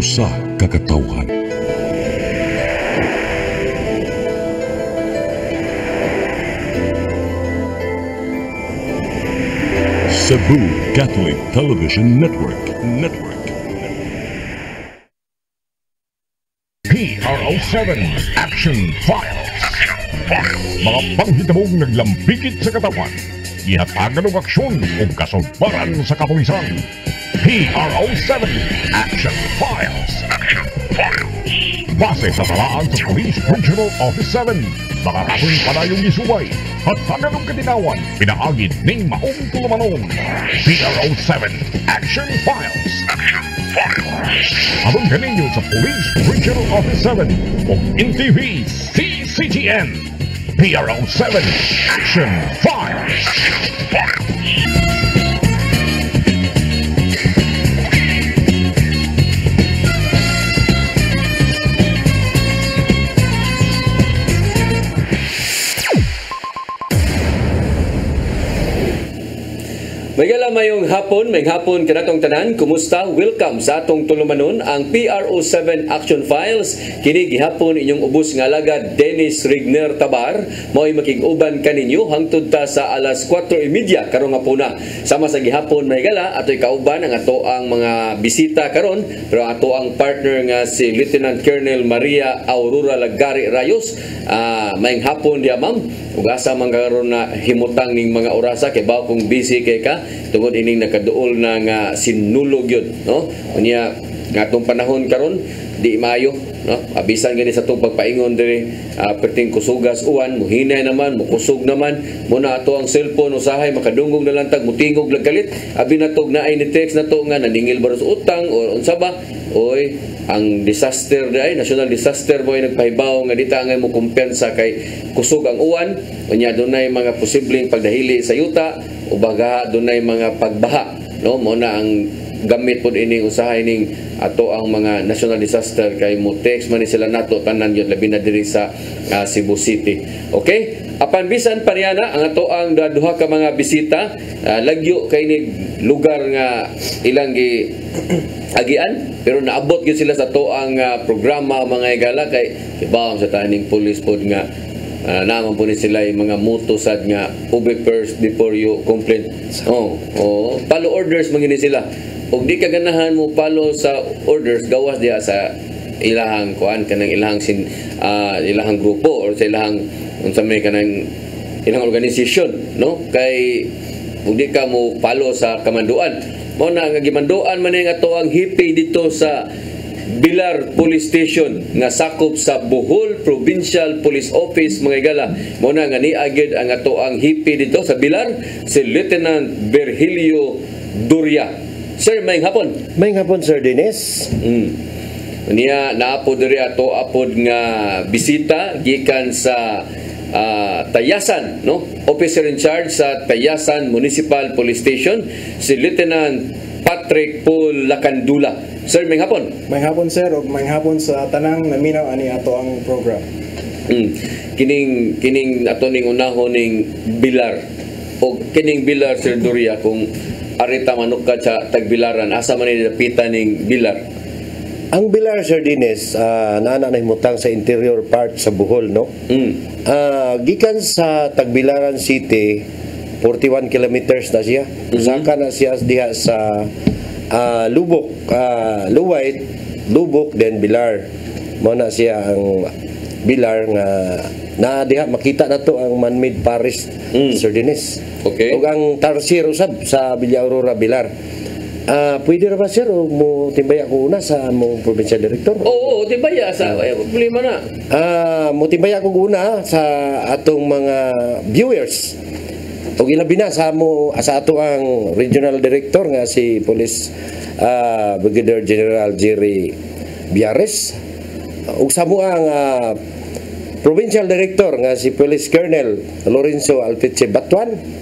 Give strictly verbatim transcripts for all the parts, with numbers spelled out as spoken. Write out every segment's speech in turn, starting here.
usa ka katawhan. Cebu Catholic Television Network. Network. P R O seven Action Files. Mga panghitabong naglambikit sa katawan. Ihatagan ng aksyon o kasulbaran sa kapulisan. P R O seven Action Files. Action Files. Base sa talaan sa Police Regional Office seven. Mga kasong panayong isubay. Hatagan ng katinawan. Pinaagid ng maong tulumanon. P R O seven Action Files. Action Files. Abang kaninyo sa Police Regional Office seven o N T V C C T N. P R O seven Action Files. Files. Mayala mayong hapon, may hapon kanatong tanan. Kumusta? Welcome sa atong tulumanon ang P R O seven Action Files. Kini gihapon inyong ubos nga alagad Dennis Rigner Tabar. Mao'y makig-uban kaninyo hangtod ta sa alas kwatro y media karong hapuna. Sama sa gihapon mahigala ato'y kauban ang ato ang mga bisita karon, pero ato ang partner nga si Lieutenant Colonel Maria Aurora Lagari Rayos. Uh, mayong hapon diya ma'am. Ug asa man karon na himutang ning mga orasa kay bawo kung busy kay ka tungod ining nakaduol na nga sinulog yun, no? Unya nga atong panahon karon di maayo, no? Abisan gani sa atong pagpaingon diri uh, perting kusugas uwan, muhinay naman, mukusog naman, muna ato ang cellphone usahay makadungog na lang tag mutingog lagalit, abi natog na ay ni text nato nga naningil ba sa utang o unsa ba? Oy, ang disaster day, national disaster mo ay nagpahibaw nga dita nga mo kumpensa kay kusog ang uwan, unya dunay mga posibleng pagdahili sa yuta o baga dunay mga pagbaha, no? Mo na ang gamit pod ini usahay ning ato ang mga national disaster kay mo text man ni sila nato tanan yun labi na diri sa uh, Cebu City. Okay? Apan bisan paniana ang ato ang duha ka mga bisita, uh, lagyo kay ni lugar nga ilang gi agian pero naabot gyud sila sa ato ang uh, programa mga igala kay ibawang sa taning police pod nga uh, naman po ni sila yung mga muto sad nga public first before you complain. Oh, oh, follow orders mangini sila. Ug di ka ganahan mo follow sa orders gawas diha sa ilahang kuan kanang ilahang sin uh, ilahang grupo or sa ilahang unsa may kanang ilang organisasyon, no? Kay ug di ka mo follow sa kamanduan. Mo na nga gimanduan man nga ato ang hipi dito sa Bilar Police Station nga sakop sa Bohol Provincial Police Office mga igala. Mo na nga niagid ang ato ang hipi dito sa Bilar si Lieutenant Virgilio Duria. Sir, maying hapon. Maying hapon, Sir Dennis. Mm. Niya naapod diri ato apod nga bisita gikan sa uh, Tayasan, no? Officer in charge sa Tayasan Municipal Police Station si Lieutenant Patrick Paul Lacandula. Sir, maying hapon. Maying hapon, sir, ug maying hapon sa tanang naminaw ani ato ang program. Mm. Kining kining ato ning unahon ning Bilar. O kining Bilar, Sir Doria, kung arita manok ka sa Tagbilaran, asa man ni dapitan ning Bilar? Ang Bilar, Sir Dennis, uh, naana na himutang sa interior part sa Bohol, no? Mm. Uh, gikan sa Tagbilaran City, forty-one kilometers na siya. Mm-hmm. Saka na siya diha sa uh, Lubok, uh, Luwait, Lubok, then Bilar. Mo na siya ang Bilar nga na diha makita na to ang man-made Paris, mm. Sir Dennis. Okay. Ug ang Tarsier usab sa Villa Aurora, Bilar. Ah, uh, pwede ra ba, sir, o mo timbaya ko una sa among provincial director? Oo, oo, timbaya sa eh, problema na. Ah, uh, mo timbaya ko una sa atong mga viewers. Ug ilabi na sa mo sa ato ang regional director nga si Police uh, Brigadier General Jerry Biares. Ug sa mo ang uh, provincial director nga si Police Colonel Lorenzo Alpeche Batuan.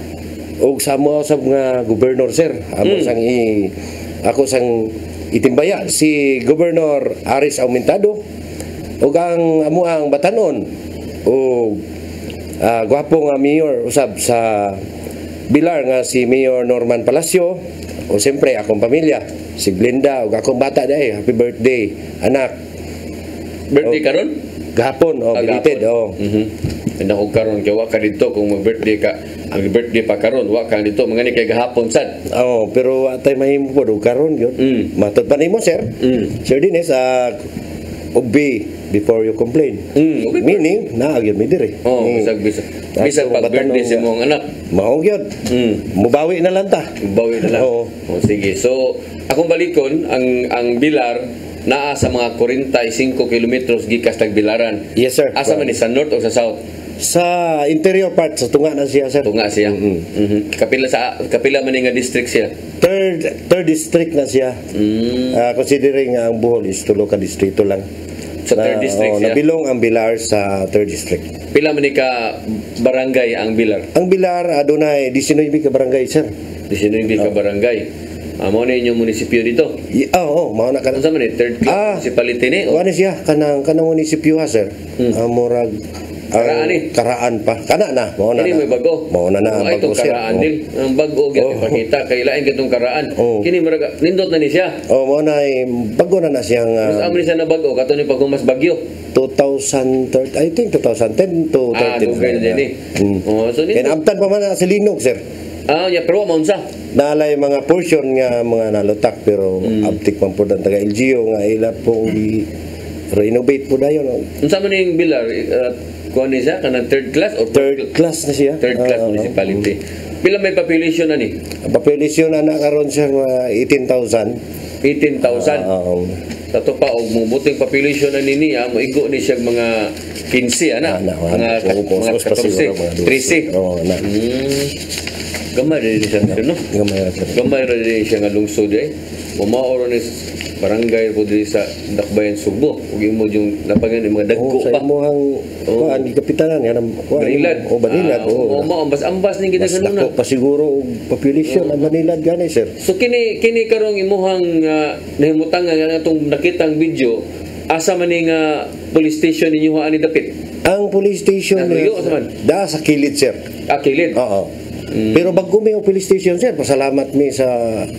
Og sa mo sa mga gobernador, sir, amo mm. sang i ako sang itimbaya si Governor Aris Aumentado ug ang amo ang Batanon ug uh, gwapo nga mayor usab sa Bilar nga si Mayor Norman Palacio, o siyempre akong pamilya, si Glenda, o akong bata dahil, happy birthday, anak. Birthday karon? Gahapon, oh, belated, oh. Mhm. Anda ko karon kay wa ka dito kung mag-birthday ka. Ang birthday pa karon wa ka dito mga ni kay gahapon sad. Oh, pero atay mahimo po do karon gyud. Mm. Matod pa nimo, sir. Mm. Sir Dines, uh, obey before you complain. Mm, okay. Meaning, naagyan mi dire. Oh, Mm. bisag bisag. Ah, Bisag so, pag birthday batanong- sa imong anak. Mao gyud. Mm. Mubawi na lang ta. Bawi na lang. Oo. Oh, sige. So, akong balikon ang ang Bilar naa sa mga forty-five kilometers gikas tag Bilaran. Yes, sir. Asa man ni sa north o sa south? Sa interior part, sa tunga na siya, sir. Tunga siya. Mm-mm. Mhm. Kapila sa kapila man ni nga district siya. Third third district na siya. Mm. Ah, considering ang Bohol is tulo ka distrito lang. Sa third district oh, siya. nabilong ang Bilar sa third district. Pila man ni ka barangay ang Bilar? Ang Bilar adunay nineteen ka barangay, sir. nineteen ka barangay. Amo na inyong munisipyo dito. Y- ah, oo, mao na ka. Ano sa man eh? Third class Ah. municipality ni? O? Wala siya kanang kanang munisipyo ha, sir. Hmm. Ah, murag Karaan ang eh. karaan pa. Kana na, mao na. Kini na. may bago. Mao na na ang Ay, bago, itong sir. karaan Oh. nil. Ang bago gyud Oh. ipakita kay lain kitong karaan. Oh. Kini muraga nindot na ni siya. Oh, mao na ay bago na na siyang Mas ah, amo ni siya na bago kato ni paghumas bagyo. twenty thirteen, I think twenty ten to Ah, thirteen. dugay na din eh. Mm. Oh, so Kaya nindot. naabtan pa man na sa Linog, sir. Ah, ya pero mo unsa? Naalay mga portion nga mga nalutak pero Hmm. abtik man po ang taga L G O nga ila po i renovate po dayon. Unsa man ning Bilar? Uh, kuan ni siya kanang third class or Third class na siya. third class Ah, municipality. Pila may population na ni? Ang population na nakaroon siya mga eighteen thousand. eighteen thousand. Um, Tato pa og mubuting population na nini ah, maigo ni siya mga fifteen ana. na, Mga na, ka- mga mga pa siguro, mga fourteen, thirteen. Oo, na. Hmm. Gamay rin siya sir, no? Gamay ra, sir. Gamay rin siya nga lungsod eh. Umaoro ni barangay po diri sa Dakbayan Subo. Ug imo yung napangan yung mga dagko Oh, sa pa. imuhang Oo. kuan di kapitanan nga kuan. Banilad. Oh, Banilad. Ah, oo. oo, mo ambas-ambas ning Mas ginaganuna. dako pa siguro og population ang Banilad gani, sir. So kini kini karong imuhang uh, nahimutang nga atong nakitang video asa man ni nga police station ninyo ani dapit. Ang police station Naluyo, eh, asa man? da sa kilid, sir. Akilid. Oo. Pero bago may ang police station, sir, pasalamat mi sa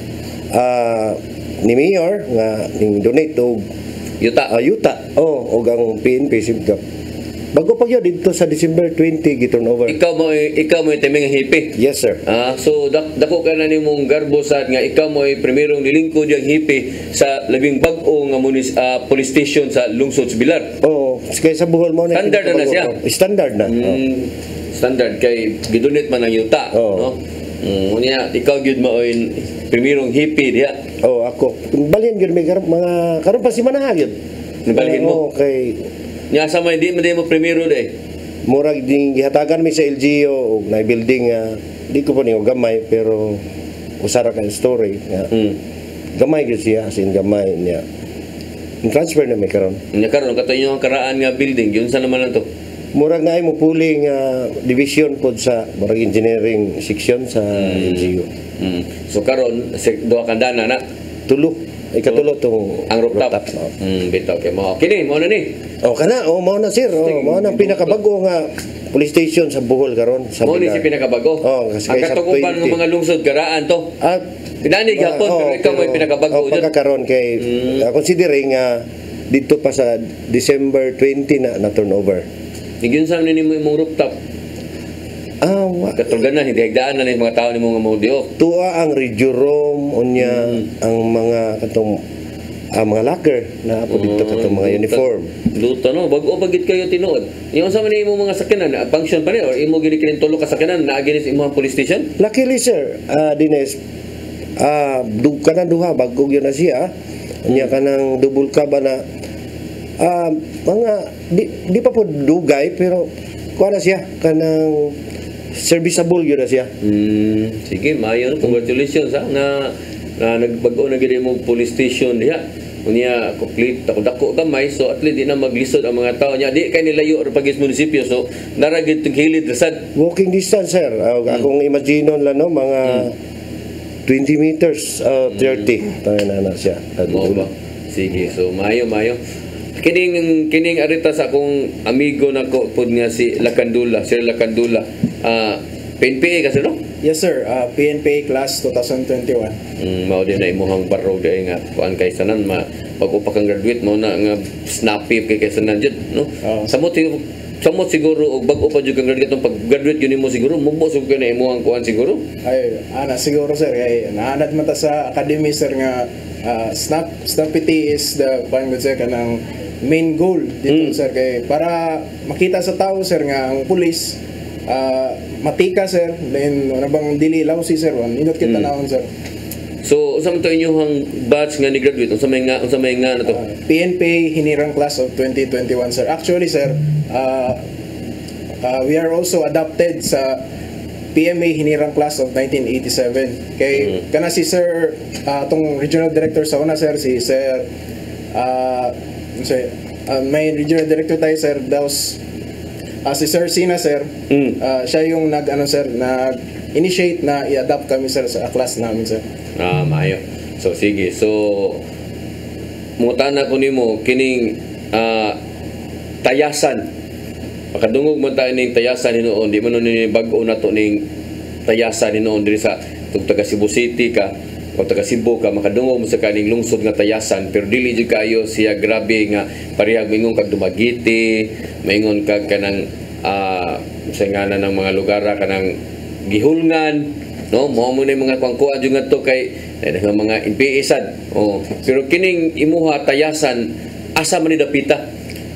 ah, ni Mayor nga ning donate og Yuta. ayuta. Oh, og ang P N P Sibgap. Bago pa gyud dito sa December twentieth giturn over. Ikaw mo ikaw mo timing hipi. Yes, sir. Ah, so dak, dako ka na nimong garbo sad nga ikaw mo ay primerong nilingkod yang hipi sa labing bag-o nga munis, ah, police station sa lungsod sa Bilar. Oh, kaya sa Bohol mo Standard na na siya. Oh, standard na. Oh. Mm, standard kay gidunit man ang yuta, Oo. no? Mm, unya ikaw gyud mo ay primerong hipi diha. Oh, ako. Balyan gyud may karon mga karon pa si Manaha gyud. Nabalhin mo? Oh, kay Nya sa may di man di mo primero day. murag ding gihatagan mi sa L G O og na building nga di ko pa ni gamay pero usara ka story nga Mm. gamay gyud siya as in gamay niya. Transfer na may karon. Nya karon kato inyo ang karaan nga building, yun sa naman lang to. Murag na ay mo puli nga division pod sa murag engineering section sa L G O. Mm. So karon sa duha ka dana na Tulo. Ay katulo tong ang rooftop. Oh. Mm, bitaw kay mo. Kini mo na ni. Oh, kana, oh, mao na sir. Oh, mao na ang pinakabago nga police station sa Bohol karon sa Mo ni Bilar. si pinakabago. Oh, kasi ang kaysa katukupan ng twenty. mga lungsod garaan to. At Pinanig hapon oh, pero ikaw mo yung pinakabago oh, dyan. pagkakaroon kay Mm. uh, considering nga dito pa sa December twentieth na na turnover. Nagyun sa ni mo imong rooftop. Ah, wa. Katulgan na, hindi hagdaan na ng mga tao ni mga maudio. Tuwa ang Regiorome unya Mm. ang mga katong ang mga locker na po dito katong mga uniform. Luto no, bago bagit kayo tinuod. Yung sa man imo mga sakyanan, na function pa ni or imo gini kining tulo ka sakyanan na ginis imong police station? Luckily sir, uh, Dines, ah du kanang duha bago gyud na siya. Unya kanang double ka ba na ah mga di, di pa po dugay pero kuha na siya kanang serviceable gyud na siya. Hmm, sige, maayo. Congratulations ha na na nagbago na gid mo police station diha. Unya complete ako dako gamay so at least di na maglisod ang mga tao niya. Di kay nilayo or pagis munisipyo so naragid tug hilid rasad. Walking distance sir. Uh, Akong imaginon lang no mga twenty meters uh, thirty tayo na na siya. Mao ba? Sige, so maayo maayo. Kining kining arita sa akong amigo nako pud nga si Lacandula, Sir Lacandula. Ah P N P A kasi no? Yes sir, uh, P N P A class twenty twenty-one. Mm, mao din na imuhang baro day nga kuan kay sanan ma pag upa kang graduate mo na nga snappy kay kay sanan jud no. Oo. Samot siguro samot siguro og bag-o pa jud kang graduate pag graduate yun mo siguro mubo sug kay na imuhang kuan siguro. Ay, ana siguro sir, kay naanad man ta sa academy sir nga uh, snap snappity is the pang sir kanang main goal dito Mm. sir, kay para makita sa tao sir nga ang pulis uh, matika sir, then ano bang dili lawsi sir, wan indot kita Mm. naon sir. So unsa man to inyong batch nga ni graduate unsa may nga unsa may nga na to? Uh, P N P A Hinirang class of twenty twenty-one sir. Actually sir, uh, uh, we are also adopted sa P M A Hinirang class of nineteen eighty-seven. Kay Mm. kana si sir uh, tong regional director sa una sir, si sir uh, sorry, uh, may regional director tayo sir, that was uh, si Sir Sina sir. Mm. Uh, siya yung nag ano sir, nag initiate na i-adopt kami sir sa class namin sir. Ah, maayo. So sige. So mutana ko nimo kining ah, tayasan. Makadungog man tayo ning tayasan hinuon, di man ni bag-o na to ning tayasan hinuon diri sa tug taga Cebu City ka o taga Cebu ka makadungog mo sa kaning lungsod nga tayasan pero dili jud kayo siya grabe nga parehag mingon kag Dumaguete, maingon kag kanang ah sa ngana ng mga lugar kanang Gihulngan, no mo mo ni mga kwangkuan jud ngadto kay eh, mga N P A sad. Oh, pero kining imuha tayasan asa man ni dapita?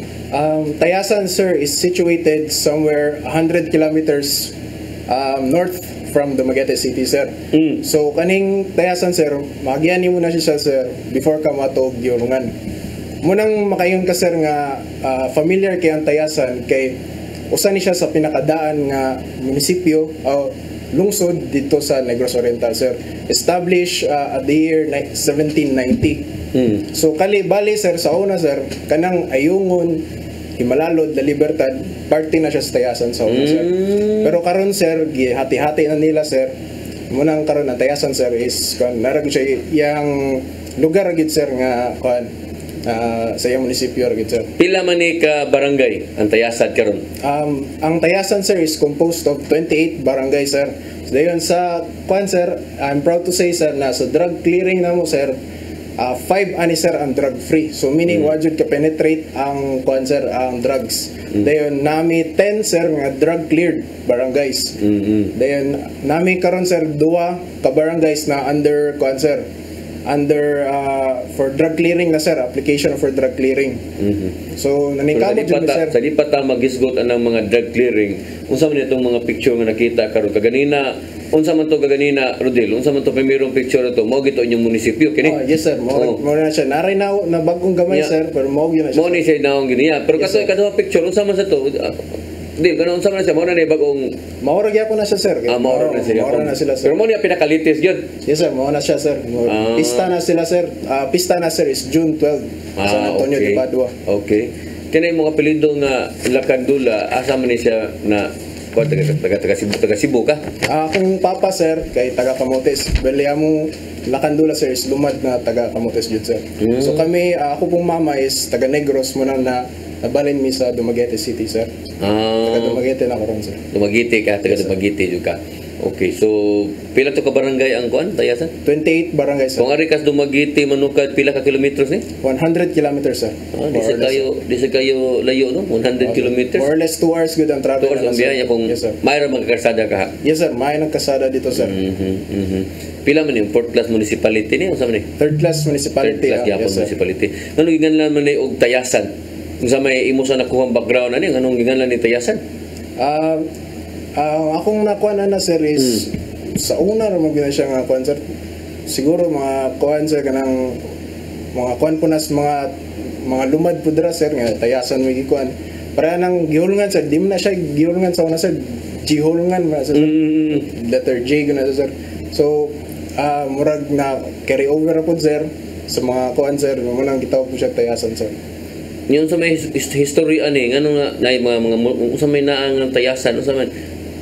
Um, Tayasan, sir, is situated somewhere one hundred kilometers um, north from Dumaguete City, sir. Mm. So, kaning Tayasan, sir, magyani mo na siya, sir, before ka matog Gihulngan. Munang makayon ka, sir, nga uh, familiar kay ang Tayasan, kay usa ni siya sa pinakadaan nga munisipyo o lungsod dito sa Negros Oriental, sir. Established uh, at the year seventeen ninety. Mm. So kali bali sir sa una sir kanang Ayungon, Himalalod, La Libertad, party na siya sa Tayasan sa una sir. Mm. Pero karon sir gihati-hati na nila sir. Munang karon ang Tayasan sir is kan narag siya yang lugar gid sir nga kan uh, sa iyang munisipyo gid sir. Pila man ni ka barangay ang tayasan karon? Um, ang Tayasan sir is composed of twenty-eight barangay sir. So dayon sa kwan sir, I'm proud to say sir na sa drug clearing namo sir, uh, five ani sir ang drug free. So meaning mm. wajud ka penetrate ang kwan sir ang drugs. Mm. Dayon nami ten sir nga drug cleared barangays. Mm-hmm. Dayon nami karon sir duwa ka barangays na under kwan sir under uh, for drug clearing na sir, application for drug clearing. Mm-hmm. So Pero nanikamo sa di jud pa ta, sir. sa di pa ta magisgot anang mga drug clearing, unsa man itong mga picture nga nakita karon kaganina, unsa man to kaganina Rodel, unsa man to primerong picture to, mao gito inyong munisipyo kini. Oh, yes sir, mo Oh. mo na siya. Naray na na bagong gamay Yeah. sir, pero mo gyud na siya. Mao ni siya naong giniya. Pero Yes, kato sir. kato picture unsa man sa to? Ah, Di, ganun unsa man siya, mao na ni bagong Maura gyapon na siya sir. ah, mao na siya. Maura na sila sir. Pero mao ni pinakalitis gyud. Yes sir, mo na siya sir. Mo- Ah. Pista na sila sir. Ah, pista na sir is June twelfth sa San Antonio de Padua. Okay. Kani mga apelyido nga Lakandula, asa man ni siya na kuan taga taga taga Cebu, taga Cebu ka? Ah, akong papa sir kay taga Camotes. Bali amo Lakandula sir is lumad na taga Camotes jud sir. Mm. So kami ah, ako pong mama is taga Negros mo na na nabalin mi sa Dumaguete City sir. Taga Ah, Dumaguete na ko ron sir. Dumaguete ka, taga Dumaguete jud ka. Okay, so pila to ka barangay ang kuan tayasan? twenty-eight barangay sir. Kung ari kas Dumaguete manukad pila ka kilometers ni? one hundred kilometers sir. Ah, di More sa or less, kayo, di sa kayo layo no, one hundred kilometers. More or less two hours good ang travel. Two hours na, ang sir. biyaya kung Yes sir. mayroon magkakarsada ka ha. Yes sir, may nagkasada dito sir. Mhm, mhm. Pila man yung fourth class municipality ni, unsa man ni? Third class Third municipality. class ah, gyapon yes sir. municipality. Ngano ginganlan man ni og tayasan? Unsa may imo sa nakuhang background ani, nganong ginganlan ni tayasan? Ah, ah, akong nakuha na na sir is sa una ramon gina siya nga kuan sir. Siguro mga kuan sir kanang mga kuan po nas mga mga lumad po dira sir nga tayasan mo gikuan. Para nang gihulngan sir, di mo na siya gihulngan sa una sir. Gihulngan man sir. Mm. Letter J guna sir. So ah murag na carry over po sir sa mga kuan sir, mo nang gitawag po siya tayasan sir. Yun sa may his- his- history ani, ngano nga na mga mga unsa may naang ng tayasan, unsa man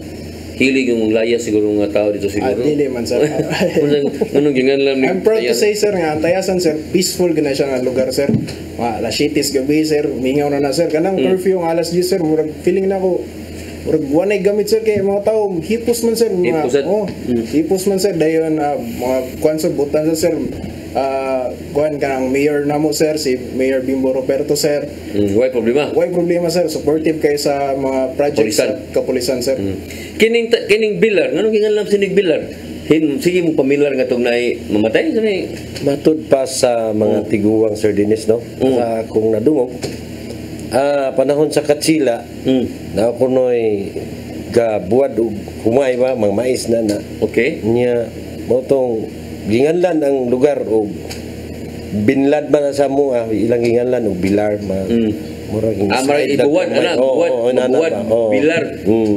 hilig yung laya siguro nga tao dito Ah, siguro. dili man sir. Unsa nganong ginganlan ni I'm proud to tayasan? say sir nga ang Tayasan sir peaceful gina siya nga lugar sir. Mga alas siyete gabi sir, mingaw na na sir. Kanang Mm. curfew ang alas diyes sir, murag feeling na ko Murag wanay gamit sir kay mga tao hipos man sir mga Hipos, sir. oh hipos man sir dayon ah, mga kuan sir butan sir ah kuan kanang mayor namo sir si Mayor Bimbo Roberto sir. Mm, why problema? Why problema sir, supportive kay sa mga projects Kapulisan. sa kapulisan sir. Kining ta- kining bilar, nganong gingalam sinig bilar? Hin sige mo pamilyar nga tong nay mamatay sa may Matud pa sa mga tiguang Sir Dennis, no? Mm. Sa akong nadungog, ah, panahon sa Katsila, mm. na ako no'y gabuad o humay ba, mga mais na na. Okay. Niya, mo tong ginganlan ang lugar o binlad man na sa mo, ah, ilang ginganlan o bilar, ma, Mm. murag Ah, mara ibuwad ana, buwad, buwad, bilar.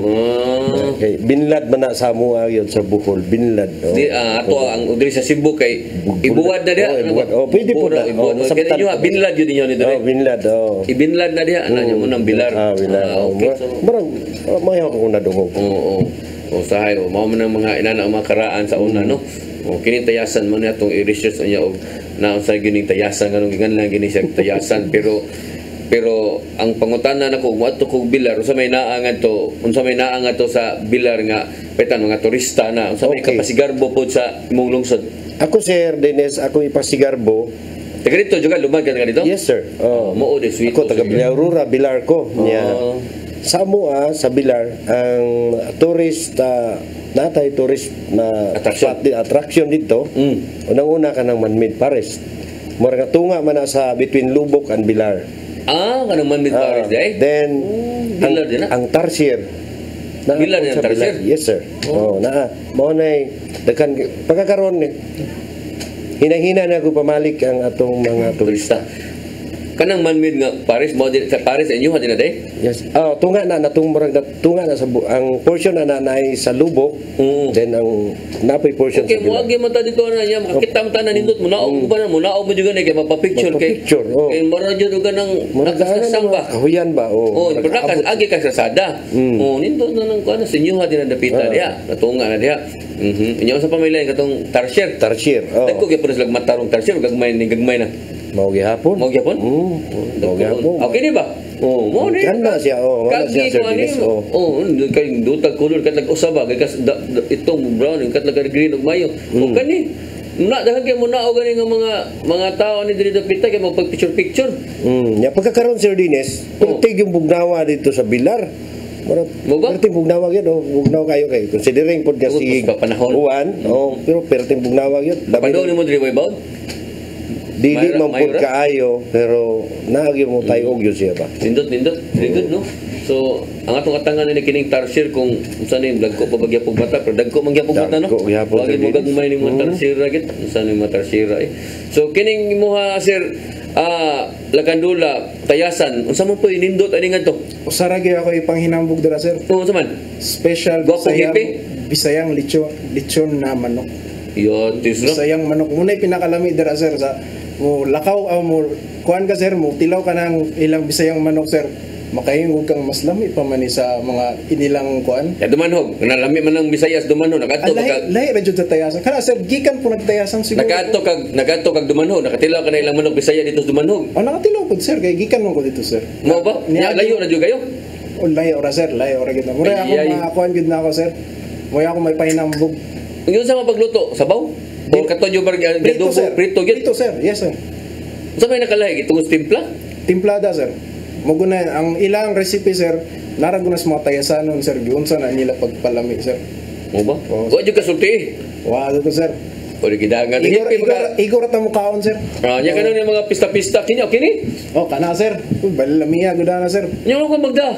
Ah. Okay, binlad man na sa mo ayon sa Bohol, binlad. Oh. Di ah, ato ang diri sa Cebu kay ibuwad na diha. Oh, ibuwad. Oh, pwede po na. Oh, Ibuwad. masabtan Kaya niyo po. binlad yun niyo ni Oh, dire. binlad, oh. Ibinlad na diha ana niyo mo nang bilar. Ah, bilar. Ah, Oh, okay. murag, So, murag, oh, mayaw ko na dungog. oo. O sahay o mao man ang mga inana ang mga karaan sa una no. O kini tayasan man atong i-research niya og naon sa gining tayasan nganong ginganlan gini siya tayasan pero pero ang pangutana nako mo ato kog bilar unsa may naangan to unsa may naangan to sa bilar nga petan mga turista na unsa may Okay. kapasigarbo pod sa imong lungsod. Ako, Sir Dennis, ako ipasigarbo. Taga dito juga lumad ka nga dito? Yes, sir. Oh, Mo de sweet. ako, taga Bilaurura, Bilar ko. Niya. Oh. Sa Mua, sa Bilar, ang tourist, uh, natay tourist na Attraction. spot di- attraction dito, Mm. unang-una ka ng man-made forest. Mura nga tunga man na sa between Lubok and Bilar. Ah, kanang man mid Ah, Paris day. then, ang, Bilar din, ah? ang Tarsier. Na- Bilar din ang sa Tarsier? Yes, sir. Oh, naa. Mao nay dakan pagkakaroon ni. Hinahina na ko pamalik ang atong mga turista. Kanang man mid nga Paris mo din sa Paris inyo ha din na day. Yes. Oh, tunga na natong murag na tunga na sa bu- ang portion na nanay sa Lubok. Mm. Then ang napay portion Okay, sa mo Bilar. agi man ta dito na niya makakita man ta na nindot mo naog ba na mo naog mo juga na kay mapapicture kay. Magpa-picture, oh. Kay mara jud ka nang Murag na nakasasang ba. kahuyan ba? Oh. Oh, murag pero abot. agi ka sa sada. Mm. Oh, nindot na nang kuan sa inyo ha din na dapita Ah. diha. Natunga na diha. Mhm. Inyo sa pamilya katong Tarsier. Tarsier. Oh. Dagko gyud lag matarong Tarsier gagmay ni gagmay na. Mao gihapon. Mao gyapon? Mm. Mao gihapon. Okay di ba? Oh, mo ni. Ganda siya, oh, wala siya, Kagi Sir ko ani. Dennis, oh. Oh, kay dutag color kat lag usaba kay kas da- da- itong brown kat lag green ug mayo. O Mm. kani na dahil kay mo na og gani nga mga mga tao ni diri dapita kay magpag picture picture. Mm, ya pagkakaroon Sir Dennis, Oh. pertig yung bugnawa dito sa Bilar. Mura, Mo ba? perting bugnawa yun, oh, bugnaw kayo kay considering pod nga Utos si pa panahon. Uwan, oh, pero perting bugnawa yun. Padaw ni mo diri way bawd. Dili Mayra- man pod Mayra? kaayo, pero naagi mo tayo og yun siya ba. Nindot nindot. Very good no. So, ang atong atangan ni kining Tarsier kung unsa ni dagko pa bagya pug bata, pero dagko man gyapon bata no. Dagko gyapon, Wagi mo Sir gagmay ni mo Mm. Tarsier gid, unsa ni mo Tarsier eh. So kining imuha sir ah Lagandula, Tayasan, unsa man po inindot ani ngadto? Usara gyud ako ipanghinambog dira sir. Oh, unsa man? Special Gwapo Bisayang hippie? Bisayang lechon lechon na manok. Yo, tisro. Bisayang manok muna pinakalami dira sir sa mo lakaw ah, mo kuan ka sir mo tilaw ka ng ilang bisayang manok sir. Makahingog kang mas lami pa man ni sa mga inilang kuan. Ya dumanhog, nalami man ang Bisayas dumanhog, nakadto Alay, kag lahi ra jud sa tayasan. Kana sir gikan po nagtayasan siguro. nakadto kag nakadto kag dumanhog, nakatilaw ka na ilang manok Bisaya dito sa dumanhog. Oh, nakatilaw po sir kay gikan mo ko dito sir. Mo ba? Nya layo na jud kayo. Oh, layo ra sir, layo ra gid na. Mura ako Ay, ay. makakuan gid na ako sir. Mura ako may pahinambog. Yung sa mga pagluto, sabaw? O katonyo bar Prito adobo, sir. prito gid. Prito sir. Yes sir. Sa may nakalahi itong timpla? Timplada sir. Muguna ang ilang recipe sir, naraguna sa mga tayasanon sir, giunsa na nila pagpalami sir. Mo ba? Oo. Wa jud ka sulti. Wa to sir. O di gidangan. Igor Hipi igor mga igor ta mo kaon sir. Ah, nya kanon yung mga pista-pista kini kini. Oh, kana sir. Uy, balamiya gud na sir. Nya ko magda.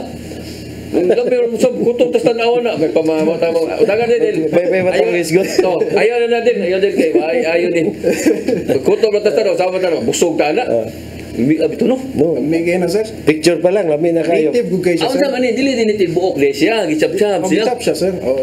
Ang gabi mo sa kutong tas tanaw na kay pamamata mo. Udagan din. May- may matang is good. To, ayaw na natin, ayaw din kay ay ayaw din. Kutong tas tanaw, sama tanaw, busog ta na. Mi abito no. No, Migay na sir. picture pa lang, lami na kayo. Native gud kay siya Ako sir. sa man dili din iti buok de siya, gichap-chap Oh, siya. bitap siya sir. Oh.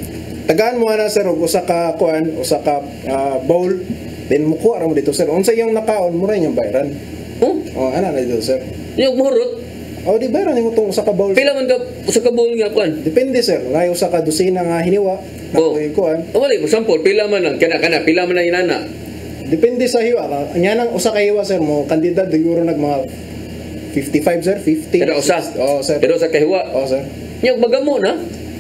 Tagaan mo na sir og usa ka kuan, usa ka ah, bowl. Then mukuha ra mo dito sir. Unsa yung nakaon mo ra yung bayran. Oh, Oh, ana na dito sir. yung mahurot. Oh, di bayran nimo tong usa ka bowl. Pila man ka usa ka bowl nga kuan. Depende sir. Ngay usa ka dosina nga hiniwa. Oh. Nakoy kuan. O wala, for example, pila man lang kana kana pila man ang inana. Depende sa hiwa. Nya nang usa ka hiwa sir mo kandidat siguro nag mga fifty-five sir, fifty. Kada usa. Oh sir. Pero sa kahiwa. Oh sir. Nya magamo na.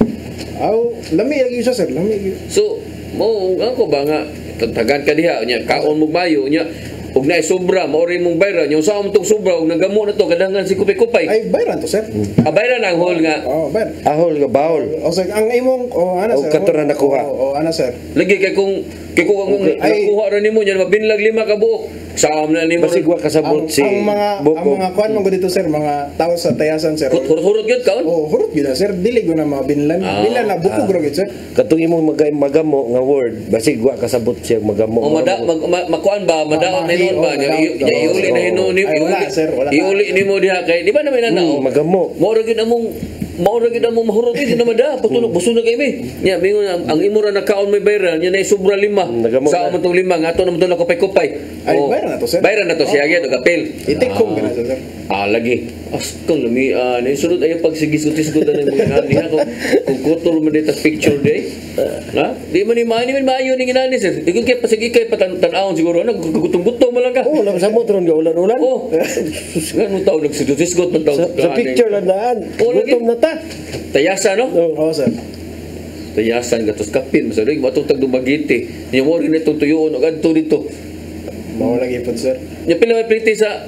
Aw, lami lagi siya sir, lami lagi. So, mo ako ba nga tagan ka diha nya kaon mo mayo nya ug naay sobra mao rin mong bayran yung sa among sobra ug nagamo na to kadanghan si kupay-kupay. Ay, bayran to sir. Ah, bayran ang hol nga Oh, bayran. Ahol nga baul. O sir, ang imong, oh, ana O, sir. kato na nakuha. Oh, oh, ana sir. lagi kay kung kay kung ang Ay. nakuha ra nimo nya mabinlag lima ka buok. Saam na nimo. Basig wa kasabot Ang, si ang mga, ang Boko. mga kuan mo dito sir, mga tao sa tayasan sir. Hurot-hurot gyud kaon. Oh, hurot gyud na, sir. Dili ko na mga binlan. Ah. Binlan na bukog ra gyud sir. Katong imong magay magamo nga word, basig wa kasabot siya magamo. O mada mag, ma, makuan ba madaon na mahi, hinon ba oh, nya madaon, i- nya oh, iuli na oh. hinon ni Ay, wala, sir, wala. iuli nimo diha kay di ba naman na Mm, magamo. Mao ra gyud among mao ra gyud among mahurot gyud na mada patulog buso na kay mi. Nya mingon ang, ang imo ra nakaon may bayran nya nay sobra lima. Mm, nagamo Sa na. among tong lima nga ato naman to na kupay-kupay. Ay, Oh, bayran na to, sir. Bayran na to siya gyud og apel. I-take home ka na sir. Ah, lagi. Askang lami, ah, uh, sunod ayo pag sigis-gutis-gutan ng mga ngani ha, kung, kung kutol mo dito picture day. Ha? Di man ni mani man maayo ni ginani sir. Di kay pasigi kay patan-tanawon siguro na gutom-gutom mo lang ka. Oh, lang sa mo tron nga ulan-ulan. Oh. Ngano taw nagsigis-gut man taw. Sa, sa picture lang daan. Oh, lagi. Gutom na ta. Tayasa no? Oo sir. Tayasan gatos kapin sa rig matutag dumagiti. Nya mo rin itong tuyoon og adto dito. Mao lagi po sir. Nya pila may pretty sa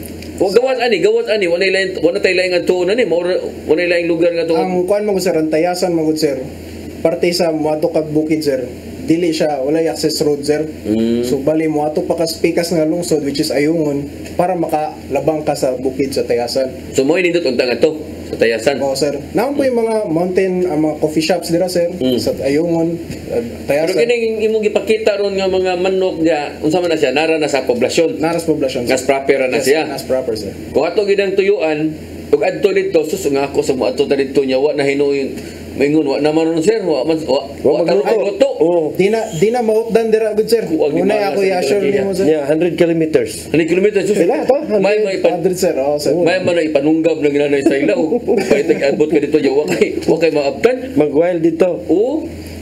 O gawas ani, gawas ani, wala lain wala tay lain nga tuon ani, wala lain lugar nga tuon. Ang kuan mo sir, ang tayasan mo sir. Parte sa moato kag bukid sir. Dili siya wala access road sir. Mm. So bali mo ato pa ka pikas nga lungsod which is Ayungon para makalabang ka sa bukid sa tayasan. So mo nindot unta nga to sa tayasan. Oo sir. Naman po yung mga mountain, ang mga coffee shops dira sir Mm. sa Ayungon, uh, Pero tayasan. kini imong gipakita ron nga mga manok niya, unsa man na siya nara na sa poblasyon. Naras poblasyon. Gas proper na Yes, siya. Nas proper sir. Kung ato gid ang tuyuan, ug adto dito sus nga ako sa mo adto ta dito nya wa na hinuon maingon wa naman ron sir, wa man wa, wa, Wa magluto. magluto. Oh. Di na di na mautdan dira good sir. Huwag Muna gimana ako sa i-assure Turkey, nimo sir. Nya one hundred kilometers. Ani kilometer sus. Pila to? May may pan, one hundred sir. Oo sir. may man na ipanunggab na ginanay sa ila o pwede abot ka dito nya wa kay wa kay maabtan. Mag-wild dito. Oo.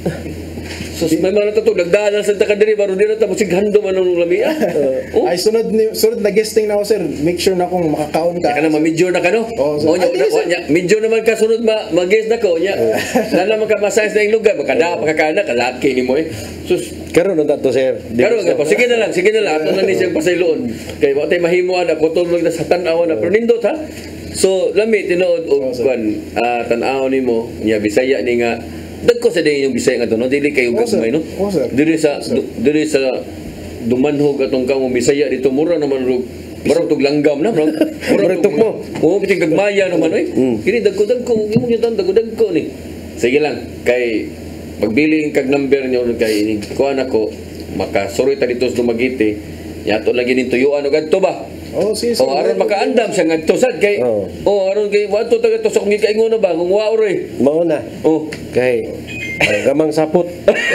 Sus may mga natutog nagdaan sa ta kadiri baro dira ta musig handom anong lamia. Oh. Ay sunod ni sunod na guesting na ako sir. Make sure na kung makakaon ka. Kana ma-major na ka no? Oo, sir. O nya Ay, di, sir. nya major naman ka sunod ma mag-guess na ko nya. Na naman ka masayas na yung lugar makada pa ka kana kalaki nimo eh. Sus Karon unta to sir. Di- Karon nga po, sige na lang, sige na lang. Ato na ni siyang pasayloon. Kay wa tay mahimo ana kutol mo na sa tan-aw na pero nindot ha. So lami tinuod og sir. kwan ah, tan-aw nimo nya Bisaya ni nga dagko sa din yung Bisaya nga to no dili kayo Oo, sir. gagmay no. Oo, sir. Diri sa Oo, sir. du- diri sa dumanhog atong kamo Bisaya dito mura naman rug Marang tog langgam na, marang Murag tukmo. Oo, piting gagmaya naman eh. Mm. Kini dagko-dagko, imong yung dagko-dagko ni. Sige lang, kay pagbiling kag number niyo kay ini kuan ako makasuroy ta dito sa Dumaguete. Yato lagi nin tuyuan og adto ba? Oh, sige sir. O aron makaandam sa ngadto sad kay. Oo. Oh, aron kay wato taga to sa kung gikaingon na ba kung wa ore. Mao na. Oh. Kay ang gamang sapot.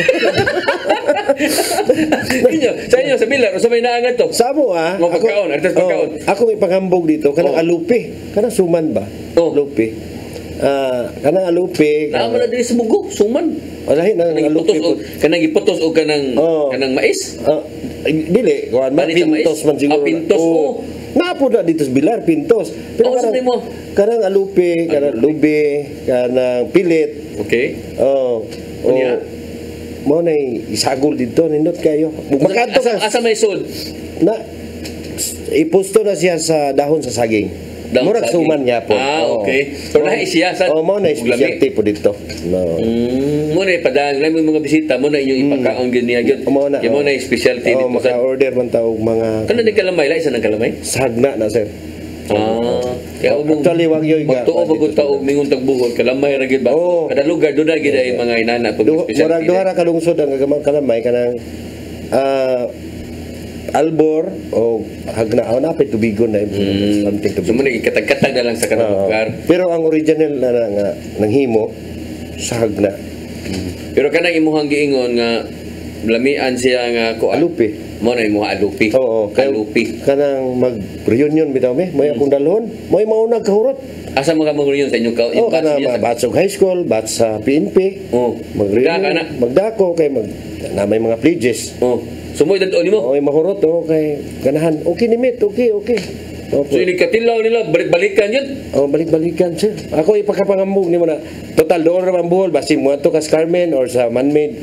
Inyo, sa inyo sa bilar sa may naangat to. Sa mo ah. Mga pagkaon, artes pagkaon. Oh, ako may panghambog dito kanang Oh. alupi. Kanang suman ba? Oh. Alupi. Ah, kanang alupi. Naama na diri sa bugo, suman. Wala nang Kanang alupi. iputos og kanang iputos og kanang Oh. kanang mais. Ah, dili, kuan man Bali sa mais? pintos man siguro. Ah, pintos, Oo. oo. Napo na dito sa Bilar, pintos. Oo, sabi mo. kanang alupi, kanang lubi, kanang pilit. Okay. Oh. Oh. Unya? Mo na isagol dito nindot kayo. Makadto Asa, ka asa may sod? na ipusto na siya sa dahon sa saging. Dahon Murag saging. suman niya po. Ah, Oo. okay. So, nahi siya sa- Oh, mo na ug lami. specialty po dito. No. Mm, mo na ipadaan lang mga bisita mo na inyo ipakaon gyud niya gyud. Mo na. Kaya mo na specialty oh, dito sa. maka-order man ta og mga Kana di kalamay la isa ng kalamay? sagna na sir. Ah, kaya mo Actually, wag yun nga. magtuo pag ta og mingon tag buhol kalamay ra gyud ba? Oo. Kada lugar do na gyud ay mga inana pag Du- specialty. Murag duha ra ka lungsod ang gagamang kalamay kanang ah Albor o Hagnao na pay tubigon na something to So mo na ikatag-katag na lang sa kanang Oo. lugar. Pero ang original na, na, nga nang himo sa Hagna. Pero kanang imuhang giingon nga lamian siya nga ko Alupi. mo na imuha alupi. Oo, kay Alupi. kanang mag-reunion bitaw me, may akong dalhon, may maunag kahurot. Asa mga mga yun sa inyong ka? Oh, kana mga batch of high school, batch sa P N P. Oh. Mag-reunion, Daka na. magdako kay mag na may mga pledges. Oh. Sumoy dadto nimo. Oh, may mahurot oh kay ganahan. Okay ni Mit, okay, okay. Opo. So, ini katilaw nila, balik-balikan yun. Oh, balik-balikan, sir. Ako ipakapangambog ni mo na, total, doon naman buhol, basi mo ato ka sa Carmen or sa man-made.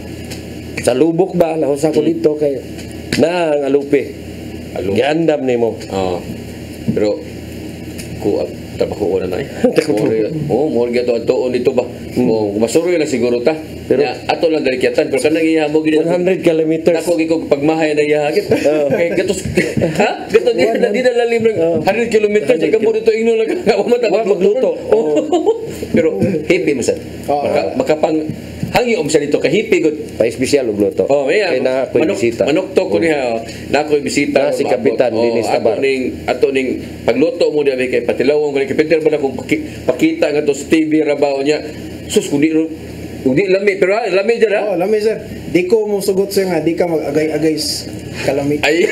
Sa lubok ba, lahos ako dito, kay na ang alupe. Alupe. Giandam ni mo. Oo. Pero, ku, trabaho ko na na eh. Oo, mo rin ito, atoon dito ba? Oo, masuroy na siguro ta. Pero, ya, ato lang dalikyatan. Pero kanang iyahamog one hundred kilometers. Ako ko pagmahay na iyahagit. Kaya gatos, ha? Gatos, di na, di na lalim ng one hundred kilometers. Ika mo dito, ingno lang kakawamata. Magluto. Pero, happy mo sa. Makapang, hangi om sa dito, kahipi good. Pa-espesyal og luto. Oh, yeah. Kay na ako manok, bisita. manok to ko niya. Na ako bisita. Na si Kapitan Dennis Tabar. Ato ning, ato ning pagluto mo diya kay patilawon ko ni Kapitan ba na kung pakita nga to sa T V rabaw niya. Sus kundi kundi lami pero ah, lami dira. Oh, lami sir. Di ko mo sugot sir nga di ka mag-agay-agay kalami. Ay.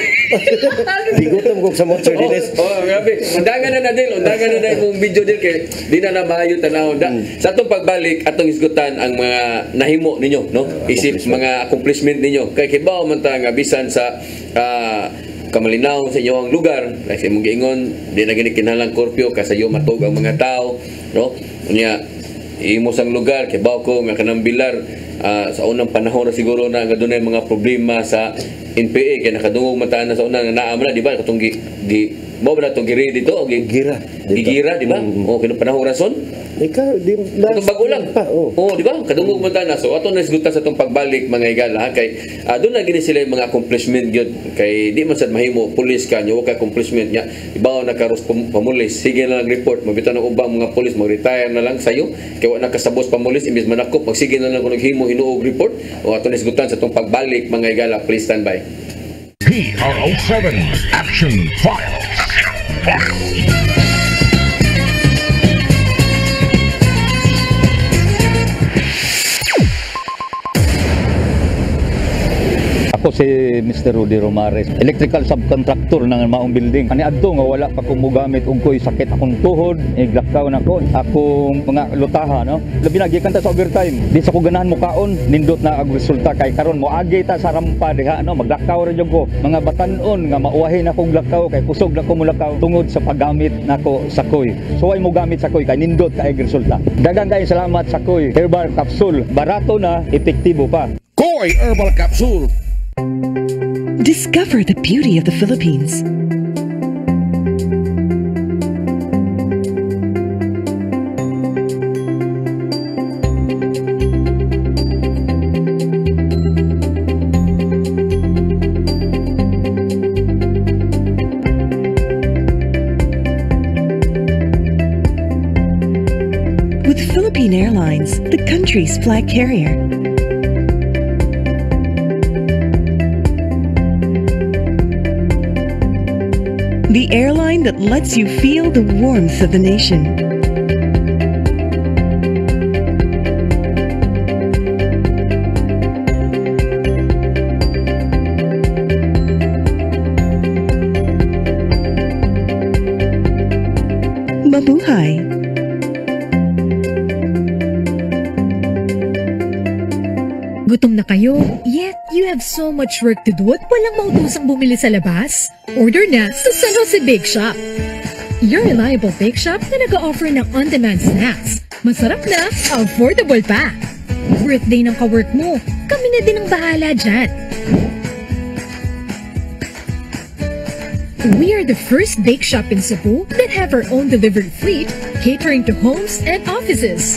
Di gutom ko sa Motor Dines. Oh, oh, grabe. Undangan na na din, undangan na na yung video din kay di na na maayo tanaw. Da, sa atong pagbalik atong isgutan ang mga nahimo ninyo, no? Isip mga accomplishment ninyo. Kay kibaw man ta nga bisan sa uh, kamalinaw sa inyong lugar, like sa imong giingon, di na gini kinahanglan kurpyo kasayo matug ang mga tao, no? Unya imo sang lugar kay baw ko nga kanang bilar uh, sa unang panahon na siguro na nga dunay mga problema sa N P A kay nakadungog mataan na sa unang naa man di ba katong gi, gi mo ba natong giri dito o gi, Gira. gigira di ba? Mm-hmm. O kinang panahon rason? Ikaw, di Itong bago lang. pa. Oh. Oo, di ba? Kadungog mo na. So, ato nasigutan sa itong pagbalik, mga igala. Kay, uh, doon na gini sila yung mga accomplishment yun. Kay, di man sad mahimo, police ka, nyo, ka accomplishment niya. Iba na karos pamulis. Sige na lang report. Mabitan ng ubang mga police, mag-retire na lang sa'yo. Kaya wala nakasabos pamulis, imbis manakop, magsige na lang kung naghimo, hinuog report. O ato nasigutan sa itong pagbalik, mga igala. Please stand by. P R O seven Action Files. Files. Ako si Mister Rudy Romares, electrical subcontractor ng maong building. Ani adto nga wala pa ko mogamit og koy sakit akong tuhod, iglakaw na ko, akong mga lutaha no. Labi na gikan ta sa overtime. Di sa ko ganahan mo kaon, nindot na ang resulta kay karon mo agi ta sa rampa diha no, maglakaw ra jud ko. Mga batan-on nga mauwahin akong lakaw kay kusog na ko mulakaw tungod sa paggamit nako sa koy. So ay mo gamit sa koy kay nindot kay resulta. Daghang kay salamat sa koy herbal capsule. Barato na, epektibo pa. Koy Herbal Capsule. Discover the beauty of the Philippines. With Philippine Airlines, the country's flag carrier. The airline that lets you feel the warmth of the nation. Mabuhay! Gutom na kayo, yet you have so much work to do at walang mautosang bumili sa labas? Order na sa San Jose Bake Shop. Your reliable bake shop na nag-offer ng on-demand snacks. Masarap na, affordable pa. Birthday ng kawork mo, kami na din ang bahala dyan. We are the first bake shop in Cebu that have our own delivery fleet, catering to homes and offices.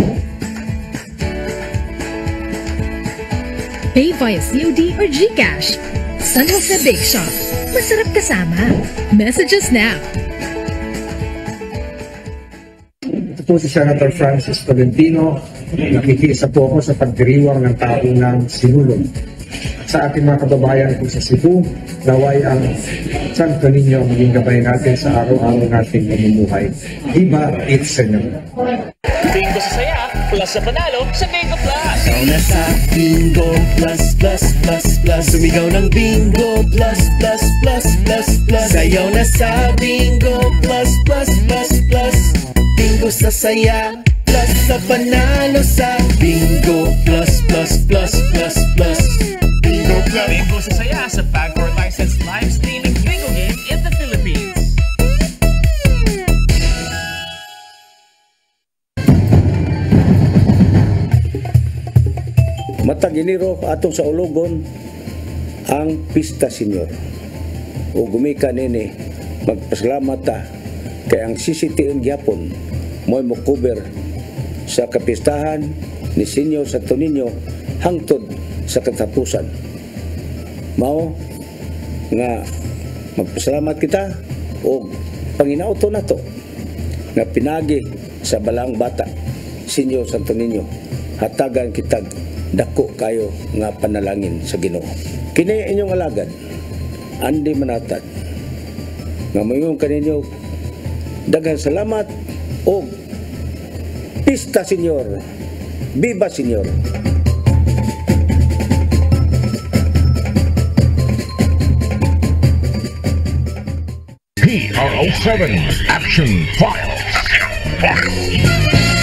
Pay via C O D or GCash. San Jose Bake Shop. Masarap kasama. Message us now. Ito po si Senator Francis Tolentino. Nakikisa po ako sa pagdiriwang ng taunang sinulong. Sa ating mga kababayan po sa Cebu, naway ang Santo Niño maging gabay natin sa araw-araw nating mamumuhay. Iba, it's Senyor. Bingo sa saya, plus sa panalo sa Bingo Plus. Ikaw na sa Bingo Plus, Plus, Plus, Plus. Sumigaw ng Bingo Plus, Plus, Plus, Plus, Plus. Sayaw na sa Bingo Plus, Plus, Plus, Plus. Bingo sa saya, plus sa panalo sa Bingo Plus, Plus, Plus, Plus, Plus. Bingo Plus. Bingo sa saya sa Pagcor licensed live streaming bingo game in the Philippines. Enero atong sa Ulugon ang Pista Senior. O gumika nini magpasalamat ta kay ang C C T N gyapon mo'y mo cover sa kapistahan ni Senior Santo Niño hangtod sa katapusan. Mao nga magpasalamat kita o panginauto na to nga pinagi sa balang bata Senior Santo Niño, hatagan kitag dako kayo nga panalangin sa Ginoo. Kini inyong alagad Andy Manatad nga mayon kaninyo daghang salamat o Pista Senior, Viva Senior. P R O seven Action Files. Action Files.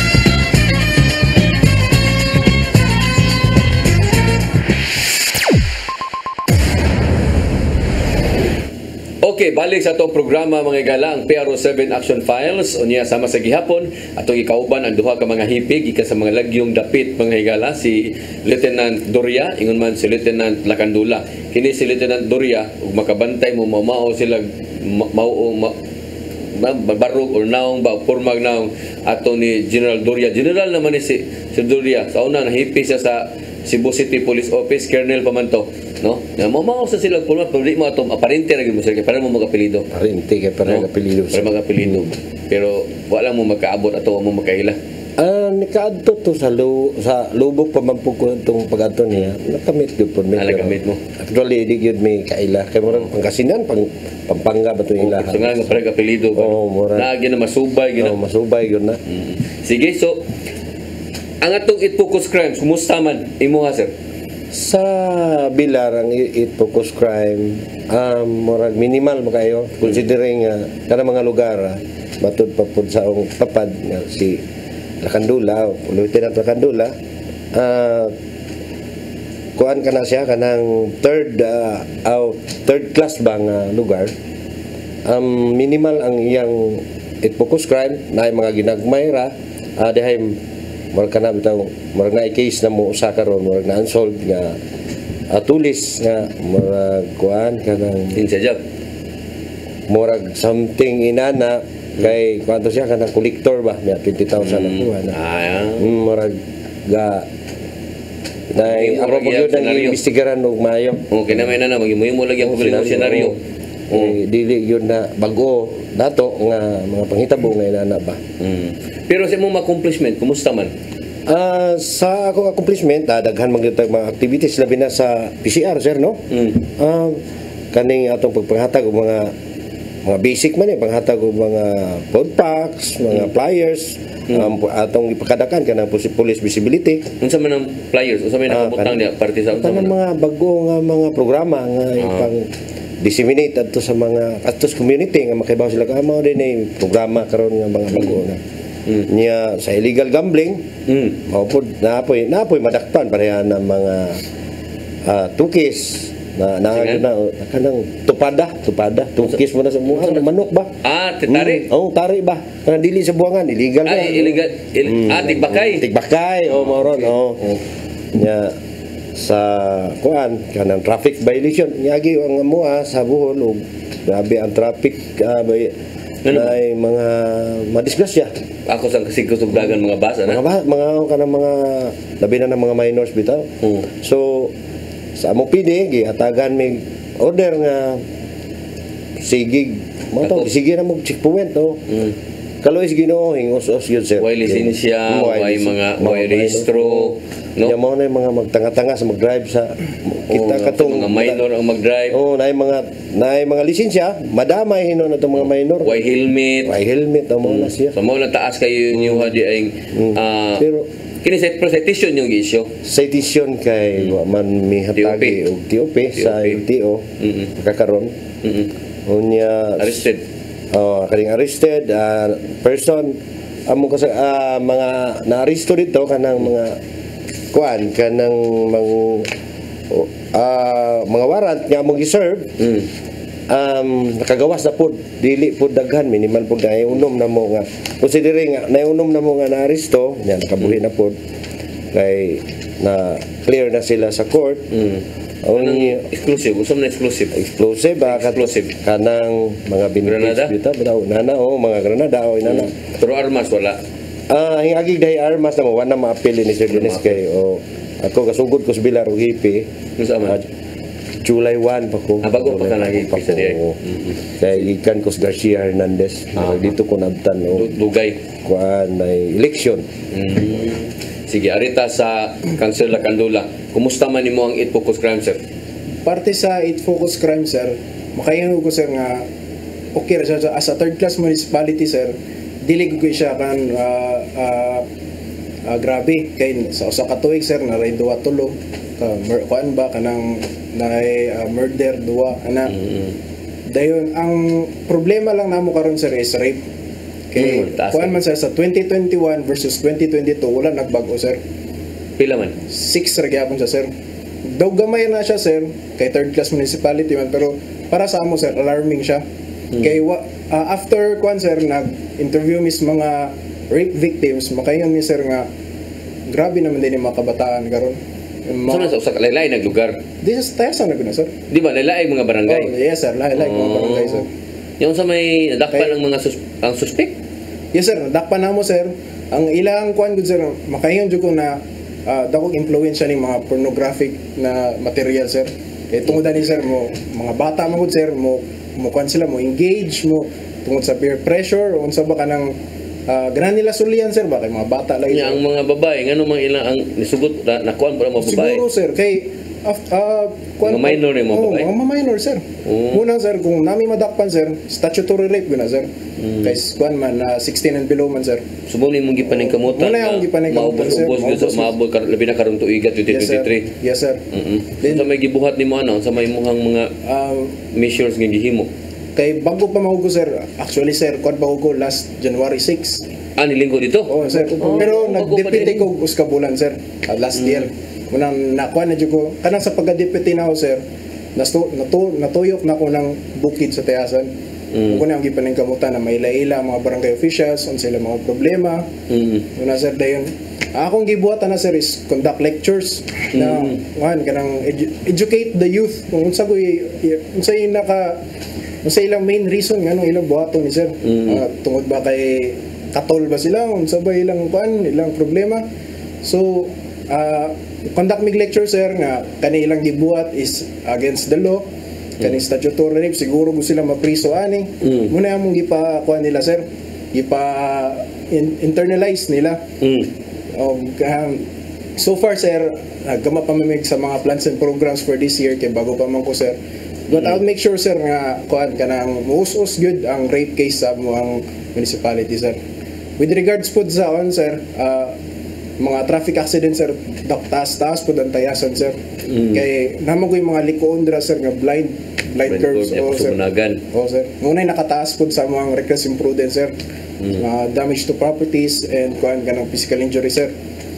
Okay, balik sa itong programa mga igala, ang P R O seven Action Files. Unya sama sa gihapon, atong ikauban ang duha ka mga hipig, ika sa mga lagyong dapit mga higala, si Lieutenant Doria, ingon man si Lieutenant Lacandula. Kini si Lieutenant Doria, ug makabantay mo, mamao sila, mao ma, barog or naong ba, purmag naong ato ni General Doria. General naman ni si, si Doria. Sa una, nahipi siya sa Cebu City Police Office, Colonel Pamanto. No? Na mamao sa sila pulma, pero di mo ato aparente ra gyud mo sila para mo magapelido. Aparente kay para magapelido. Para magapelido. Pero wala mo magkaabot ato mo magkaila. Ah, nikaadto to sa lu sa lubok pa man pug ko itong pag-adto niya. Nakamit gyud pud mi. Nakamit mo. Actually di gyud mi kaila kay murag pangkasinan pang pampanga ba to ila. So nga para kapelido ba. Oh, murag. Na gyud na masubay gyud na. Oh, masubay gyud na. Mm. Sige, so ang atong It Focus Crimes, kumusta man imo ha sir? Sa bilar ang It Focus Crime, um, murag minimal mo kayo considering uh, kada mga lugar uh, matud pa pud sa ang papad nga si Lacandula, Lieutenant Lacandula, uh, kuan kana siya kanang third uh, uh, third class bang uh, lugar. Um, minimal ang iyang It Focus Crime na mga ginagmay ra uh, dihay murag kana bitaw murag na case na mo usa karon murag na unsolved nga uh, tulis nga murag kuan kanang insajab murag something inana kay kwanto siya kanang collector ba may twenty thousand na kuha na ah mm, murag ga nay ako mo gyud ang investigaran og mayo okay na may na magimo lagi ang publiko senaryo Mm. Dili yun na bago dato nga mga panghitabo nga inana ba. Mm. Pero sa imong accomplishment kumusta man? Uh, sa akong accomplishment uh, daghan magitag mga activities labi na sa P C R sir no. Mm. Uh, kaning atong pagpanghatag og mga mga basic man eh panghatag og mga food packs, mga mm. flyers, mm. um, atong ipakadakan kana police visibility. Unsa man ang flyers? Unsa man ang nakabutang niya parte sa kanang mga bago nga mga programa nga uh. pang disseminate adto sa mga adto sa community nga makibaw sila ka mao din ay programa karon nga mga bago na mm. niya sa illegal gambling mm. mao pud naapoy naapoy madakpan pareha na mga uh, tukis na na, na kanang tupada tupada tukis mo na sa mga manok ba ah tari mm. oh tari ba kanang dili sa buwangan illegal ah na. illegal il, mm. ah tigbakay tigbakay oh mao ron oh niya sa kuan kanang traffic violation nyagi ang amuha sa Bohol ug grabe ang traffic uh, may nay mga madisgrasya ako sang kasigos ug dagan mga basa na mga mga kanang mga labi na ng mga minors bitaw hmm. So sa among P D gihatagan mig order nga sigig mo to sige na mo checkpoint to hmm. Kaloy Ginoo hingos-os yun sir. Way lisensya, way mga way rehistro, no. Yung mga mga magtanga-tanga sa mag-drive sa kita katong mga minor ang mag-drive. Oh, nay mga nay mga lisensya, madamay hinon ato mga minor. Way helmet, way helmet amo na siya. So mo na taas kayo niyo hadi ay ah pero kini sa citation yung issue. Citation kay wa man mihatagi og T O P sa L T O. Kakaron. Mm. Unya arrested. Oh, kaning arrested uh, person amo kasi uh, mga naaresto dito kanang mga kuan kanang mga uh, mga warrant nga mo gi-serve mm. um nakagawas na pud dili pud daghan minimal pud na unom na mo nga considering nga na unom na mo nga naaresto nya nakabuhi na pud kay na clear na sila sa court. Mm. Ang exclusive, usam na exclusive. Explosive ba Exclusive. kanang mga Granada? binibis bitaw bitaw nana o mga granada o inana. Pero armas wala. Ah, ang agig dahi armas na mo wana maapil ni Sir Dennis kay o ako kasugod ko sa Bilar ug hipi. Unsa man? July first pa ko. Ah, bago pa ka nag-hipi sa diay. Kay ikan ko si Garcia Hernandez. Ah, dito ko nabtan o Dugay. kuan may election. Mm. Sige, arita sa Kansela Kandula. Kumusta man nimo ang Eat Focus Crime, sir? Parte sa Eat Focus Crime, sir, makaingon ko, sir, nga okay ra siya as a third class municipality, sir. Dili ko siya kan uh, uh, uh, grabe kay sa usa ka tuig, sir, na ray duwa tulo ka uh, kuan ba kanang naay uh, murder duwa ana. Mm-hmm. Dayon ang problema lang namo karon, sir, is rape. Kay mm, kuan man, sir, sa twenty twenty-one versus twenty twenty-two wala nagbago, sir. Pila man? Six ra gyapon siya, sir. Daw gamay na siya, sir, kay third class municipality man, pero para sa amo, sir, alarming siya. Hmm. Kay uh, after kuan, sir, nag-interview mis mga rape victims, makayon mi, sir, nga grabe naman din yung mga kabataan karon. Ma- so, sa laylay naglugar? This is Tayasa na gina, sir. Di ba laylay mga barangay? Oh, yes, sir, laylay oh. mga barangay, sir. Yung sa may nadakpan ng mga sus- ang suspect? Yes, sir, nadakpan na mo, sir. Ang ilang kuan gud, sir, makayon jud ko na uh, dakong influensya ni mga pornographic na material, sir. Kay tungod ani, sir, mo mga bata man gud, sir, mo mo kuan sila mo engage mo tungod sa peer pressure o unsa ba kanang uh, ganan nila sulian, sir, ba kay mga bata lagi. Ang mga babae ngano man ilang ang nisugot na nakuan pa mga babae. Siguro, sir, kay uh, uh, mga minor ni mga babae. Oh, mga minor, sir. Oh. Unang, sir, kung nami madakpan, sir, statutory rape guna, sir. Mm. Kay kuan man uh, sixteen and below man, sir. Sumuni mong gipaning kamutan. Muna yung gipaning kamutan, sir. Maubos gyud sa maabot kar labi na karon tuiga twenty twenty-three. Yes, sir. Mm. Then sa may gibuhat nimo ano sa may muhang mga uh, measures nga gihimo. Kay bago pa mahugo, sir. Actually, sir, kuan pa hugo last January sixth. Ah, nilinggo dito? Oo, oh, sir. Oh, pero nag-deputy ko uska bulan, sir. Uh, last mm. year. Unang nakuha na dyan ko. Kanang sa pagka-deputy na ako, sir, nastu, natu, natuyok na ako ng bukid sa Tayasan. Mm. Kung na ang gipaning kamutan na may ila-ila mga barangay officials, on sila mga problema. Mm. Una, sir, dayon. Akong gibuhatan na, sir, is conduct lectures mm. na, man, kanang edu- educate the youth. Kung unsa ko, unsa yung naka, unsa ilang main reason, nga, ilang buhaton ni, sir. Mm. Uh, tungod ba kay katol ba sila? Unsa ba ilang, kuan, ilang problema? So, uh, conduct mig lecture, sir, nga kanilang gibuhat is against the law, kani statutory rape, siguro gusto sila mapriso ani. Mm. Muna among gipa kuan nila, sir, gipa in, internalize nila. Mm. Um, um, so far, sir, nagkama pa mamig sa mga plans and programs for this year kay bago pa man ko, sir. But mm. I'll make sure, sir, nga kuan kanang muus-us good ang rape case sa mga municipality, sir. With regards po sa on, sir, uh, mga traffic accident, sir, taas-taas po ang Tayasan, sir. Mm. Kay naman ko yung mga likoon dira, sir, nga blind blind curves, oh, sir. Oh, sir. Ngunay nakataas po sa mga reckless imprudence, sir. Mm. Uh, damage to properties and kuan kanang physical injury, sir.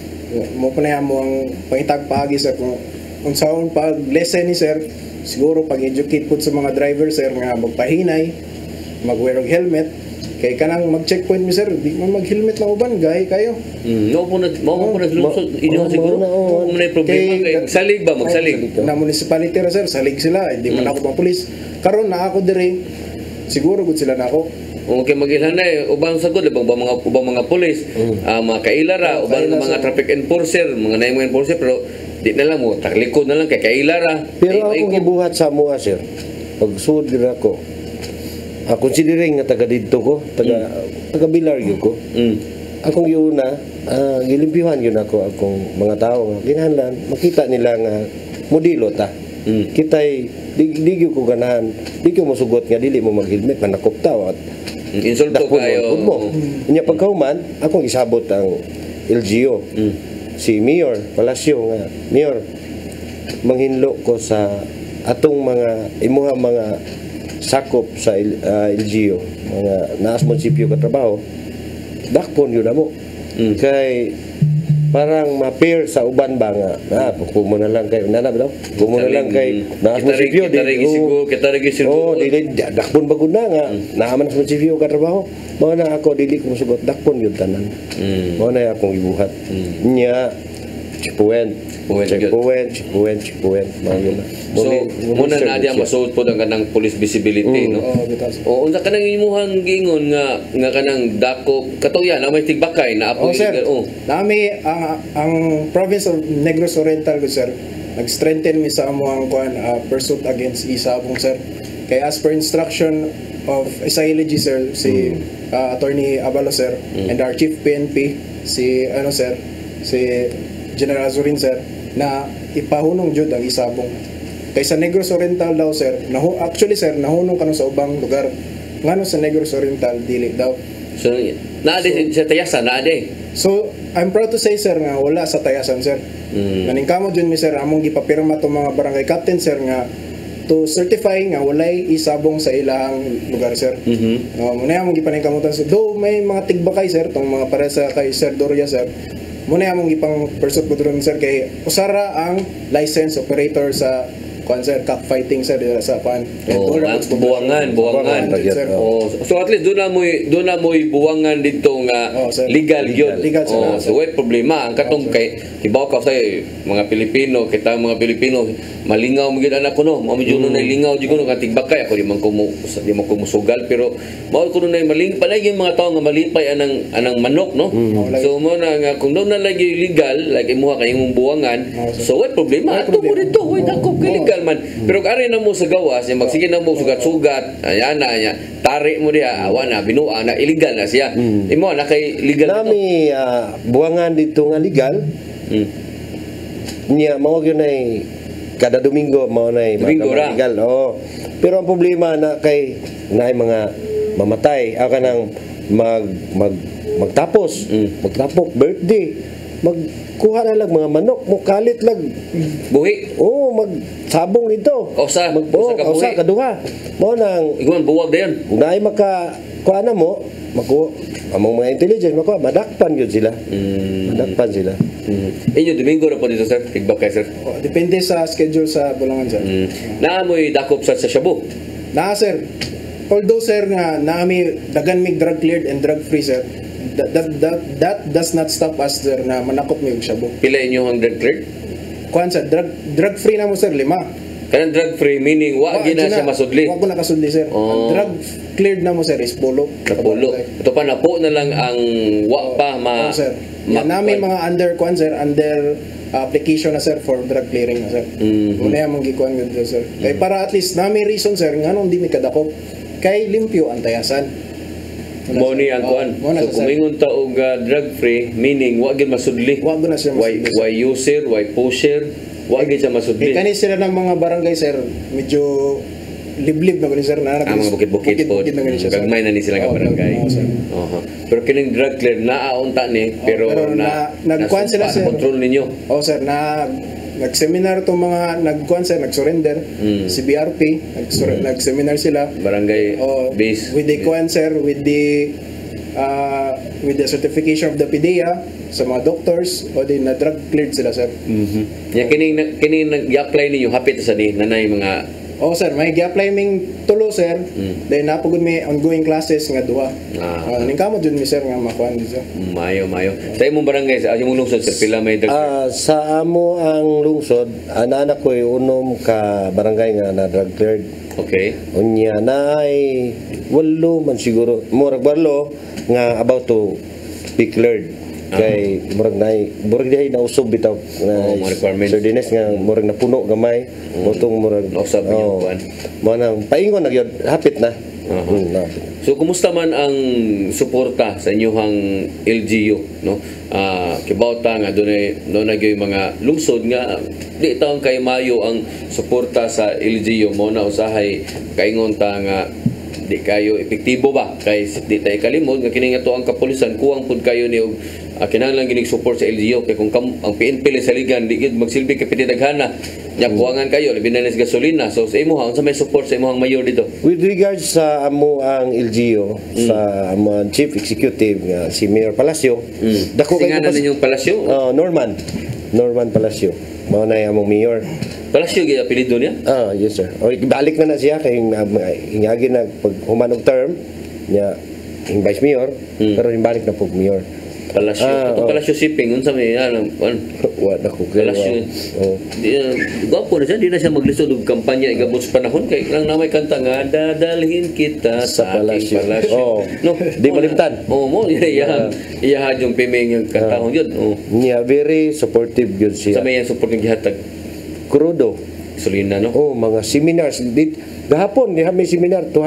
Mo po na mo ang pangitag paagi, sir, kung unsaon pag lesson ni, sir, siguro pag-educate po sa mga driver, sir, nga magpahinay, mag-wear og helmet. Kay kanang mag-checkpoint mi, sir, di man mag-helmet lang uban, gay kayo. Mm, no po na mo po na lusod inyo siguro. Mo na problema kay salig ba magsalig. Na municipality ra, sir, salig sila, hindi man ako pang pulis. Karon na ako dire, siguro gud sila na ako. Okay, magilhan na eh. Ubang sagod, ubang mga ubang mga pulis, mm. uh, mga kailara, oh, ubang kaila, mga sir. traffic enforcer, mga naimong enforcer, pero di na lang mo, taklikod na lang kay kailara. Pero ay, ako gibuhat sa mua, sir. Pag sud dira ko. Uh, considering nga taga dito ko, taga mm. taga Bilar gyud ko. Mm. Akong giuna, uh, gilimpyuhan gyud ako akong mga tao nga kinahanglan makita nila nga modelo ta. Mm. Kitay di, di gyud ko ganahan, di ko mosugot nga dili mo mag-helmet manakop ta at insulto kayo. Mm. Inya pagkahuman, akong isabot ang L G O. Mm. Si Mayor Palacio nga, Mayor, manghinlo ko sa atong mga imuha mga sakop sa uh, L G O, mga naas munisipyo katrabaho, dakpon yun na mo. Mm. Kay parang ma-pair sa uban ba nga, ah, kung mo na lang kay, nanab daw, kung mo na lang kay naas munisipyo, kita rin isigo, kita rin isigo. Oo, dili, dakpon ba gud na nga, mm. naaman sa munisipyo katrabaho, mga na ako, dili ko masugot, dakpon yun tanan. Mm. Mga na akong ibuhat. Mm. Nya, checkpoint, checkpoint, checkpoint, checkpoint, mga yun. So, muna na diya masuot po ang kanang police visibility, Mm. no? O, unsa kanang imuhang gingon nga nga kanang dako katuyan na may tigbakay na apo Oh, sir. illegal. Oh. Nami ang ang province of Negros Oriental, good sir. Nag-strengthen mi sa amo ang kuan uh, pursuit against isabong, sir. Kay as per instruction of S I L G, sir, si uh, Attorney Abalo, sir, and our Chief P N P, si ano, sir, si General Azurin, sir, na ipahunong jud ang isabong. Kay sa Negros Oriental daw, sir, nahu actually, sir, nahunong kanu sa ubang lugar. Ngano sa Negros Oriental dili daw. So, naade sa tayasan, naade. So, I'm proud to say, sir, nga wala sa tayasan, sir. Mm. Naningkamot dyan mi, sir, among gipapirma itong mga barangay captain, sir, nga to certify nga walay isabong sa ilahang lugar, sir. Mm-hmm. No, muna among gipaningkamutan, sir. Though may mga tigbakay, sir, itong mga para sa kay Sir Doria, sir. Muna among gipang pursuit po doon, sir, kay usara ang license operator sa kuan, sir, cockfighting, sir, dito sa kuan. Oh, buwangan, buwangan. Oh, so at least doon na mo doon na mo buwangan dito nga Oh, sir. legal gyud. Legal, sir. Oh, so way problema ang katong kay tibaw ka sa mga Pilipino, kita mga Pilipino malingaw mo gyud anak ko no. Mao gyud na lingaw gyud no katig bakay ako di man ko mo di man ko musugal pero mao ko na maling panay yung mga tao nga malipay anang anang manok no. So mo na nga kung doon na lagi legal like mo kay imong buwangan, so way problema. Ato mo dito way dako kay legal man. Pero kari na mo sa gawas, yung magsige na mo sugat-sugat, ayan na, ayan, tarik mo diya, awa na, binuang na, illegal na siya. Mm. Imo na kay legal Nami uh, buwangan dito nga legal. Mm. Niya mao gyud nay kada Domingo mao nay Domingo ra. legal. Oh. Pero ang problema na kay nay mga mamatay, aka nang mag mag magtapos, mm. magtapok birthday, magkuha na lang mga manok, mo kalit lang buhi. Oh, magsabong dito. Osa, mag oh, osa ka osa buhi. kaduha. Mo nang iguan buwag dayon. Nay maka kuha na mo, maku among mga intelligence makuha madakpan gyud sila. Mm. Madakpan sila. Mm. Inyo Domingo ra po dito sir, feedback kay sir. Oh, depende sa schedule sa Bulangan, sir. Mm. Naamoy dakop sa sa Shabu. Na, sir. Although, sir, nga naami dagan mig drug cleared and drug free, sir. That, that, that, that does not stop us, sir, na manakop mi og shabu. Pila inyo ang drug cleared? Kuan, sir, drug drug free na mo, sir, lima. Kanang drug free meaning wa gina siya masudli. Wa ko nakasudli, sir. Oh. Ang drug cleared na mo, sir, is pulo. Napulo. Ito pa napo na lang ang wa pa ma Oh, sir. Yan namin mga under kuan, sir, under uh, application na, sir, for drug clearing na, sir. Mm-hmm. Muna yung mga gikuan ganda, sir. Kaya para at least namin reason, sir, nga nung di mi kadakop, kay limpyo ang tayasan. Mo ni ang kuan. So kumingon ta og uh, drug free meaning wa gyud masudli. Wa gyud na siya Why masudli. why user, why pusher, wa gyud siya masudli. Eh, kani sila ng mga barangay, sir, medyo liblib na gani, sir, na ang mga bukid-bukid po. na gani siya, sir. Gagmay na ni sila nga Oo, barangay. oo, sir. Oho. Pero kining drug clear naaunta ni pero, pero na, na- nagkuhan sila, sir. control ninyo. Oh, sir, na nag-seminar tong mga nagkuan, sir, nag-surrender, Mm. si B R P, nag-sur- nag-seminar sila. Barangay Oh, base. with the kuan, sir, with the uh, with the certification of the P D E A sa mga doctors, o din na drug cleared sila, sir. Mhm. Ya kining na- kining nag-apply ninyo hapit sa ni nanay mga Oh, sir, may gi-apply ming tulo, sir. Mm. Then napugod may ongoing classes nga duha. Ah. Uh, ningkamot jud mi, sir, nga makuan dito. mayo mayo. Sa imong barangay sa imong lungsod sa pila may drug clear? Ah, sa amo ang lungsod, anak ko unom ka barangay nga na drug cleared. Okay. Unya na ay walo man siguro. Murag barlo nga about to be cleared. Kay murag nay murag dihay na usog bitaw na Oh, mga requirements. Sir Dines nga murag napuno gamay motong murag Nausab niya, oh, kuwan. mo nang paingon na gyud hapit na. Aha. Mm, na. So kumusta man ang suporta sa inyong L G U no? Ah, kibawta nga dunay dunay gyud mga lungsod nga di taon kay mayo ang suporta sa L G U mo na usahay kaingon ta nga di kayo epektibo ba kay di tayo kalimod nga kini nga to ang kapulisan kuwang pud kayo ni og uh, kinahanglan ginig support sa L G U kay kung kam, ang P N P sa ligan di gid magsilbi kay piti daghana nya kuwangan kayo labi na nis gasolina so sa imo unsa may support sa imong mayor dito With regards sa amo ang L G U sa amo ang chief executive nga si Mayor Palacio, mm. dako kay Tinganan ninyong palasyo Oh, Norman. Norman Palacio. Mao na among mayor. palasyo gyud apelyido niya Ah, yes sir. O balik na na siya kay ingagi na pag humanog term niya yung vice mayor Mm. pero yung balik na pug mayor. Palasyo. Ah, Ito oh. palasyo shipping. Unsa may ano? Wala ko kaya. Palasyo. Oh. Di uh, gwapo na siya. Di na siya maglisod og kampanya igabot sa panahon. Kay lang namay kanta nga, dadalhin kita Sa sa aking palasyo. palasyo. Oh. No, Di malimtan. Oo mo. Iyahan. Iyahan yung piming yung kantahon yun. Oh. Niya, very supportive yun Sa siya. may yung support ng gihatag. Crudo. Gasolina, no? Oh, mga seminars. Dit, gahapon, niya may seminar, two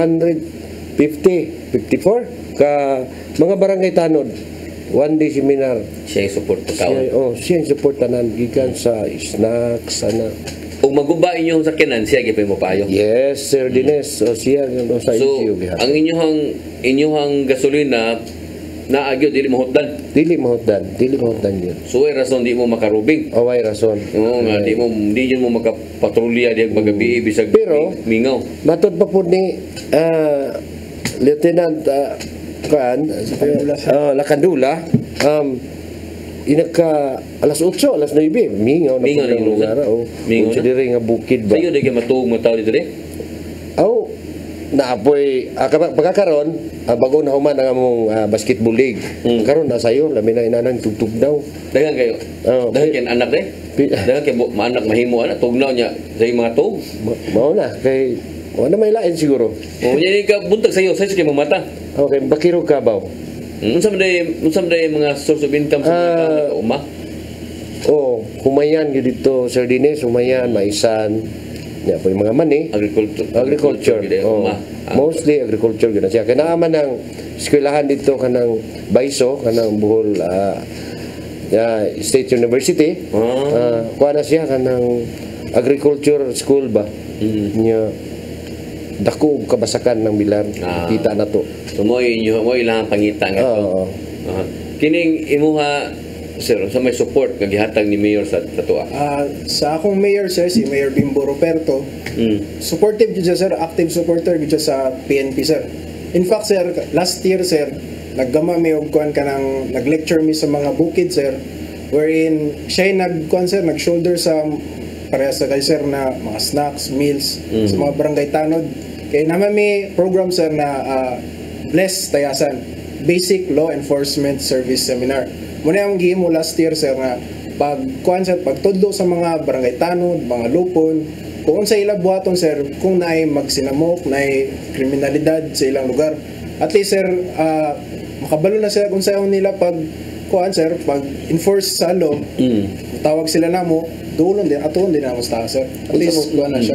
fifty, fifty-four, ka mga barangay tanod. One day seminar. Siya yung support sa taon. Siya, oh, siya yung support tanan gikan sa snacks, ana. Kung maguba inyong sakyanan, siya gipay mo payo. Yes, Sir Dines. O siya yung sa So, issue. ang inyong inyong gasolina naagyo dili mahutdan. Dili mahutdan, dili mahutdan yun. So way rason di mo makarubing. O way rason. Oo nga, di mo di yun mo makapatrolya di magabi bisag Pero, mingaw. matod pa po ni ah, Lieutenant uh, Kuan, uh, Lakandula, um, inaka alas eight, alas nine, mingaw na Mingaw na yung lugar. Oh. Mingaw Mingaw na. na. nga bukid ba? Sayo di kay matuog mo tao dito di. Oh, naapoy, ah, kaba- pagkakaroon, ah, bago na human ang among ah, basketball league. Mm. Karon na sayo, lamin na inanang tugtog daw. Dagan kayo. Oh, Dagan kay anak de. Pi- Dagan kay bu- maanak mahimo ana tugnaw niya sa mga tuog. Ma- Mao na, kay, wala may lain siguro. O nya ni ka buntag sayo, sayo kay mamata. Okay, bakiro ka ba? Unsa man day unsa man day mga source of income sa mga Ah, tao uma? Oh, humayan yun dito, Sir Dines, humayan, maisan. Yan po yung mga mani. Agriculture. Agriculture. gid Oh, uma. Ah, mostly agriculture gina siya. Kinaaman ng eskwelahan dito kanang Baiso, kanang Bohol ah, ah, State University. Ah. Ah, kuha na siya kanang agriculture school ba? Mm. Nya dako og kabasakan ng bilan. Ah. Kita na to. So mo inyo mo ilang pangita nga to. Oo. Ah, kining imuha sir sa may support nga gihatag ni Mayor sa sa tuwa. Ah, sa akong mayor sir, si Mayor Bimbo Roberto, Mm. supportive gyud siya sir, active supporter gyud siya sa P N P sir. In fact sir, last year sir, naggama mi og kuan kanang nag-lecture mi sa mga bukid sir, wherein siya nag-kuan sir, nag-shoulder sa pareha sa kay sir na mga snacks, meals Mm. sa mga barangay tanod. Kay naman may program sir na ah, Bless Tayasan, Basic Law Enforcement Service Seminar. Muna ang gihimo last year sir nga pag kuan sir, pagtudlo sa mga barangay tanod, mga lupon, kung sa ilang buhaton sir, kung naay magsinamok, naay kriminalidad sa ilang lugar. At least sir, ah, makabalo na sila kung saan nila pag kuan sir, pag enforce sa law, Mm. tawag sila namo, dulon din, atuon din na sir. At least kuan na siya.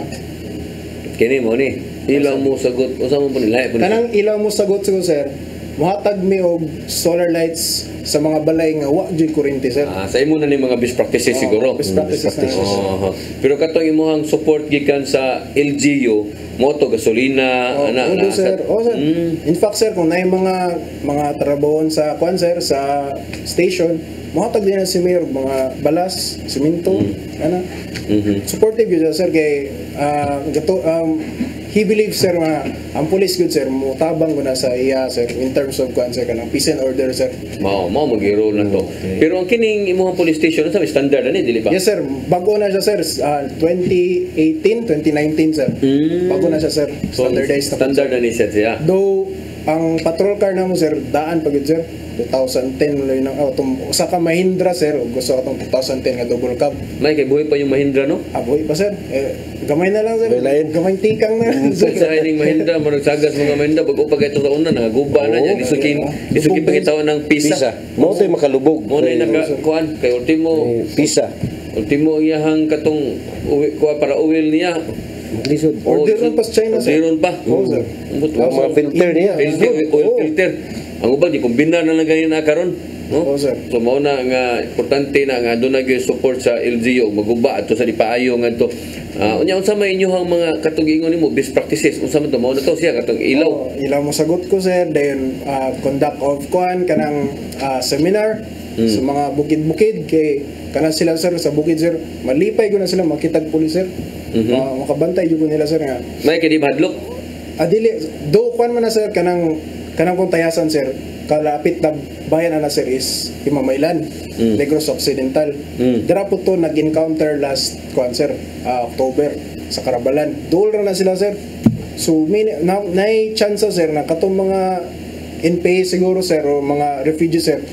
Kini mo ni ilang mo sagot usa mo po nila po. Kanang ilaw mo sagot siguro sir, muhatag mi og solar lights sa mga balay nga wa jud kuryente sir. Ah, sa imo na ni mga best practices Oo, siguro. best practices na. Oo. Pero katong imong support gikan sa L G U, moto gasolina Oh, ana oo, na sir. Oh, sir. Mm. In fact sir, kung naay mga mga trabahon sa kuan sir sa station, muhatag din na si Mayor og mga balas, simento, ana. Mhm. Supportive yun sir kay ah, gato um, he believes sir nga ang police good sir mutabang ko na sa iya sir in terms of kuan sir kanang peace and order sir. Mao mao mag-role na to. Pero ang kining imong police station sa standard ani dili ba? Yes sir, bago na siya sir ah, twenty eighteen, twenty nineteen sir. Mm. Bago na siya sir, So, standardized na po, standard sir. na ni siya siya. Though ang patrol car namo sir daan pagid sir twenty ten ulit nang oh, tum, usa ka Mahindra sir ug gusto ko tong twenty ten nga double cab. May kay buhay pa yung Mahindra no? Aboy pa sir. Eh, gamay na lang sir. May lain. Gamay tikang na. Sa ining Mahindra mo nagsagas mga Mahindra bago pa ito sa una nagaguba na Oo. niya isukin isukin pagitawan ng pisa. Pisa. Mo tay makalubog. Mo na naka kuan kay ultimo Eh, Pisa. ultimo iyahang katong uwi kuha para uwil niya. Lisod. Orderon pa sa China sir. Orderon pa. Oo sir. Ambot Ang mga filter niya. filter, oil Oo. filter. Ang uban di kombinar na lang ganyan na karon. No? Oo, sir. So mao na nga importante na nga doon na gyud support sa L G U maguba ato sa dipaayo ngadto. Ah unya unsa may inyong mga katugingon nimo best practices unsa man to mao na to siya katong ilaw. Oh, ilaw mo sagot ko sir then ah, conduct of kuan kanang ah, seminar Mm. sa mga bukid-bukid kay kanang sila sir sa bukid sir malipay ko na sila makitag pulis sir. Mhm. Ah, makabantay jud ko nila sir nga May kay di madlok. adili do kuan man na sir kanang kanang kung tayasan sir kalapit na bayan na, na sir is Himamaylan, Mm. Negros Occidental. Mm. Dira po to nag-encounter last kuan sir ah, October sa Karabalan. Dool ra na sila sir. So may na, na chance sir na katong mga N P A siguro sir o mga refugee sir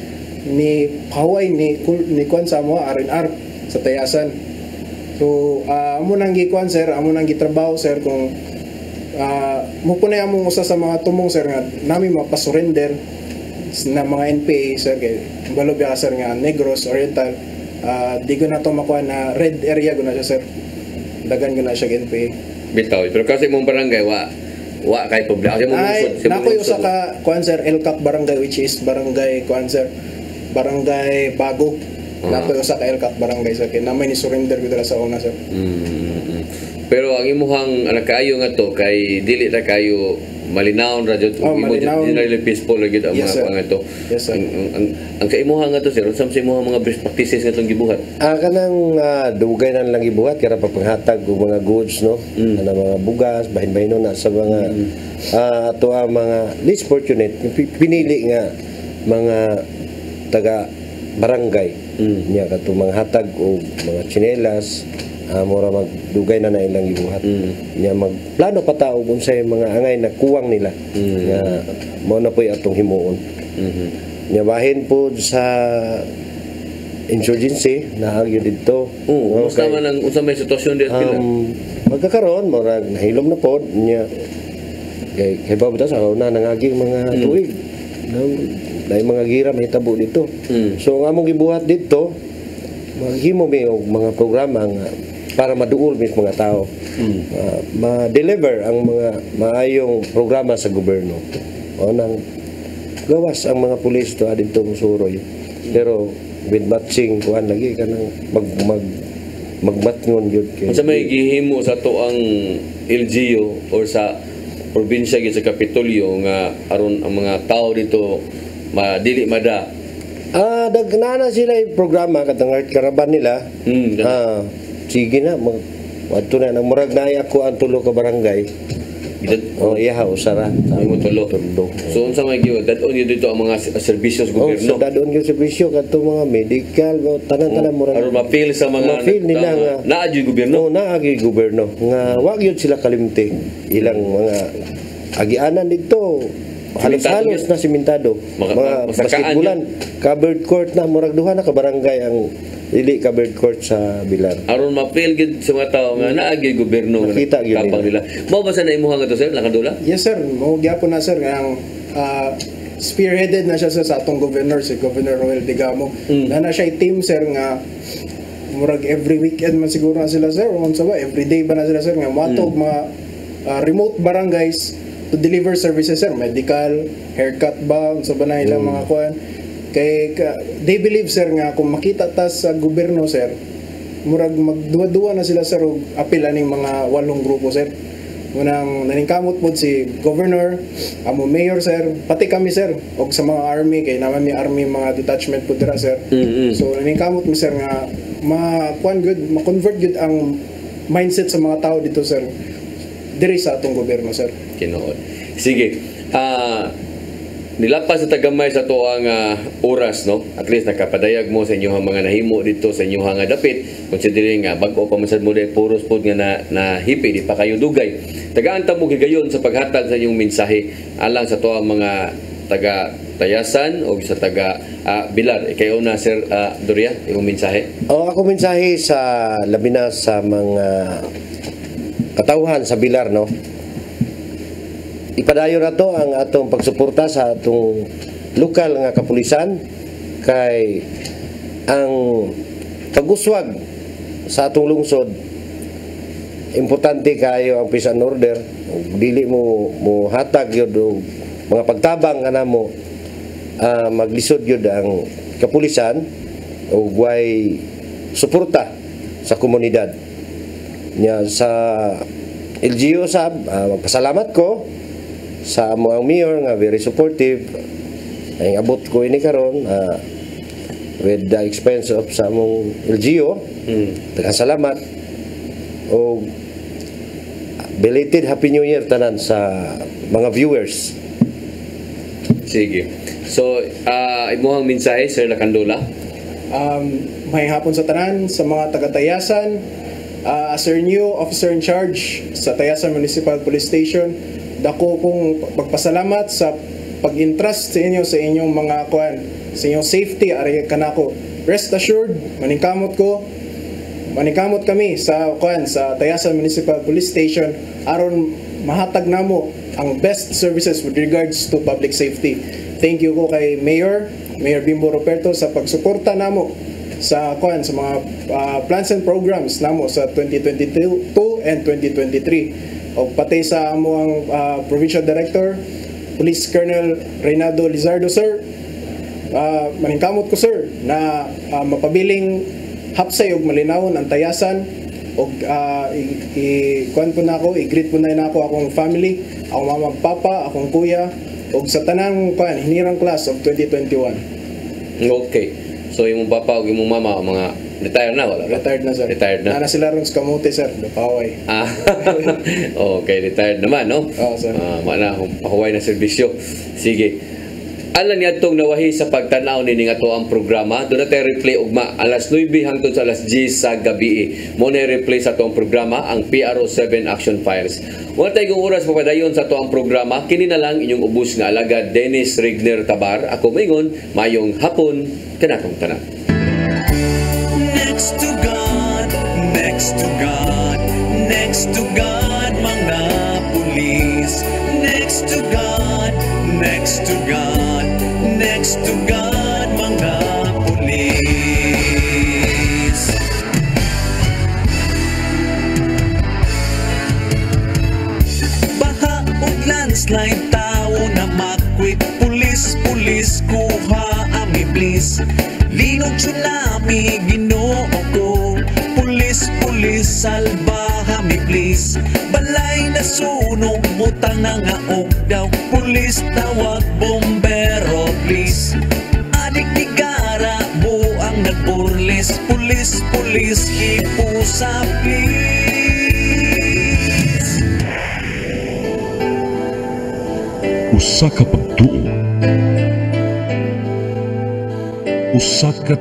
ni Hawaii ni ni kuan sa mo R and R sa Tayasan. So uh, amo nang gikuan sir, amo nang gitrabaho sir kung uh, mo po na among usa sa mga tumong sir nga nami mapasurrender na mga N P A sir kay balo biya sir nga Negros Oriental uh, di ko na to makuha na red area ko na siya sir. Dagan ko na siya N P A. Bitaw, pero kasi mong barangay wa wa kay problema kasi mong Ay, lungsod, nakoy usa ka kuan sir El Cap barangay which is barangay kuan sir barangay Bago. Uh-huh. Nakoy usa ka El Cap barangay sir kay namay ni surrender ko dala sa una sir. Mm-hmm. Pero ang imuhang anak kayo nga to kay dili ra kayo malinaon ra jud oh, imo generally peaceful ra gid ang yes, mga nga to. Yes, sir. Ang, ang, ang, ang kaimuhang nga to sir, unsa sa imuhang mga best practices nga tong gibuhat? Ah kanang uh, dugay na lang gibuhat kaya pagpanghatag og mga goods no, mm. na mga bugas, bahin-bahinon na sa mga mm. uh, ato ang mga least fortunate pinili nga mga taga barangay mm. niya kato mga hatag og mga tsinelas. Uh, mura magdugay na na ilang gibuhat mm. niya magplano pa tao kung sa mga angay na kuwang nila mm. nga mo na po'y atong himuon mm-hmm. niya bahin po sa insurgency na agyo dito mm. okay. man ang unsa may sitwasyon dito um, magkakaroon mura nahilom na po niya kay kay babata sa una nangaging mga mm. tuig na mga gira mahitabo dito mm. so ang among gibuhat dito maghimo mi og mga programa nga para maduol mis mga tao mm. uh, ma-deliver ang mga maayong programa sa gobyerno o nang gawas ang mga pulis to adto musuroy pero with matching kuan lagi kanang mag mag magmatngon jud kay unsa may gihimo sa to ang L G U or sa probinsya gid sa Kapitolyo nga aron ang mga tao dito madili mada. Ah, dagnana sila yung programa katong art caravan nila. Mm, ah, sige na mag adto na nang murag na ako ang tulo ka barangay. Oh, iya ha usara. Ay mo tulo. So unsa may giwa dadon gyud dito ang mga serbisyos gobyerno. Oh, so dadon gyud serbisyo kadto mga medical, tanan-tanan oh, murag. Aron ma-feel sa mga ma-feel nila nga naa gyud gobyerno. Oh, naa gyud gobyerno nga wa gyud sila kalimti ilang mga agianan dito. Halos-halos na simentado. Mga basketbulan, covered court na, murag duha na ka barangay ang dili covered court sa Bilar. Aron ma-feel gid sa mga tao nga naa gyud gobyerno nga nakita gyud nila. Mao ba sa naimuhang ato sir, Lakandula? Yes sir, mo gyapon na sir nga ang uh, spearheaded na siya sir, sa atong governor si Governor Roel Digamo. Mm. Na na siya team sir nga murag every weekend man siguro na sila sir, unsa ba every day ba na sila sir nga matog mm. mga uh, remote barangays to deliver services sir, medical, haircut ba, unsa ba na ilang mm. mga kuan. Kay ka, they believe sir nga kung makita ta sa gobyerno sir, murag magduwa-duwa na sila sir og apil aning mga walong grupo sir. Unang naningkamot po si governor, amo mayor sir, pati kami sir, og sa mga army kay naman mi army mga detachment po dira sir. Mm-hmm. So naningkamot mi sir nga ma kuan good, ma-convert good ang mindset sa mga tao dito sir. Diri sa atong gobyerno sir. Kinood. Sige. Ah uh, nilapas sa tagamay sa to ang uh, oras no, at least nakapadayag mo sa inyong mga nahimo dito sa inyong nga dapit, considering nga bag-o pa man sad mo dai puros pod nga na, na hipi di pa kayo dugay. Tagaan ta mo gigayon sa paghatag sa inyong mensahe alang sa to ang mga taga Tayasan o sa taga uh, Bilar. Ikaw na sir uh, Doria, imong mensahe. O ako mensahe sa labi na sa mga katawhan sa Bilar no. Ipadayon na to ang atong pagsuporta sa atong lokal nga kapulisan kay ang pag-uswag sa atong lungsod importante kayo ang peace and order. Dili mo mo hatag yun o mga pagtabang nga namo uh, maglisod yun ang kapulisan o way suporta sa komunidad niya sa L G U sab. Uh, magpasalamat ko sa amo ang mayor nga very supportive ay abot ko ini karon uh, with the expense of sa among L G U. mm. Daghang salamat o belated happy new year tanan sa mga viewers. Sige, so uh, imuhang mensahe sir Lakandula. Um, may hapon sa tanan sa mga taga-Tayasan, uh, as our new officer in charge sa Tayasan Municipal Police Station, dako kong pagpasalamat sa pag-entrust sa inyo sa inyong mga kuan, sa inyong safety ari kanako. Rest assured, maningkamot ko, maningkamot kami sa kuan sa Tayasan Municipal Police Station aron mahatag namo ang best services with regards to public safety. Thank you ko kay Mayor, Mayor Bimbo Ruperto sa pagsuporta namo sa kuan sa mga uh, plans and programs namo sa twenty twenty-two and twenty twenty-three. O pati sa amo ang uh, Provincial Director, Police Colonel Reynaldo Lizardo, sir. Uh, maningkamot ko, sir, na uh, mapabiling hapsay og malinawon ang Tayasan og uh, i-kuan po na ako, i-greet po na ako akong family, akong mama ug papa, akong kuya og sa tanang kuan hinirang class of twenty twenty-one. Okay. So imong papa ug imong mama mga retired na wala? Retired na, sir. Retired na. Na sila ron sa kamote, sir, dapaway. Ah. Okay, retired naman, no? Oo, sir. Ah, mana pahuway na serbisyo. Sige. Alam niya itong nawahi sa pagtanaw ni nga to ang programa. Doon natin replay ugma alas nuwebe hangtod sa alas diyes sa gabi. Mo na replay sa itong programa ang P R O seven Action Files. Wala tayong oras papadayon sa itong programa. Kini na lang inyong ubos nga alagad Dennis Rigner Tabar. Ako maingon, mayong hapon kanatong tanan. Next to God, next to God, next to God, mga pulis. Next to God, next to God, next to God, mga pulis. Baha o landslide, tao na makwit. Pulis, pulis, kuha ami please. Linog tsunami, ginoo ko. Pulis, pulis, salbahami please. Balay na sunog, butang na nga daw. Pulis, tawag, bombero please. Adik ni Gara, buang nagburlis. Pulis, pulis, hipusa please. Usa ka pagtuo. Usa ka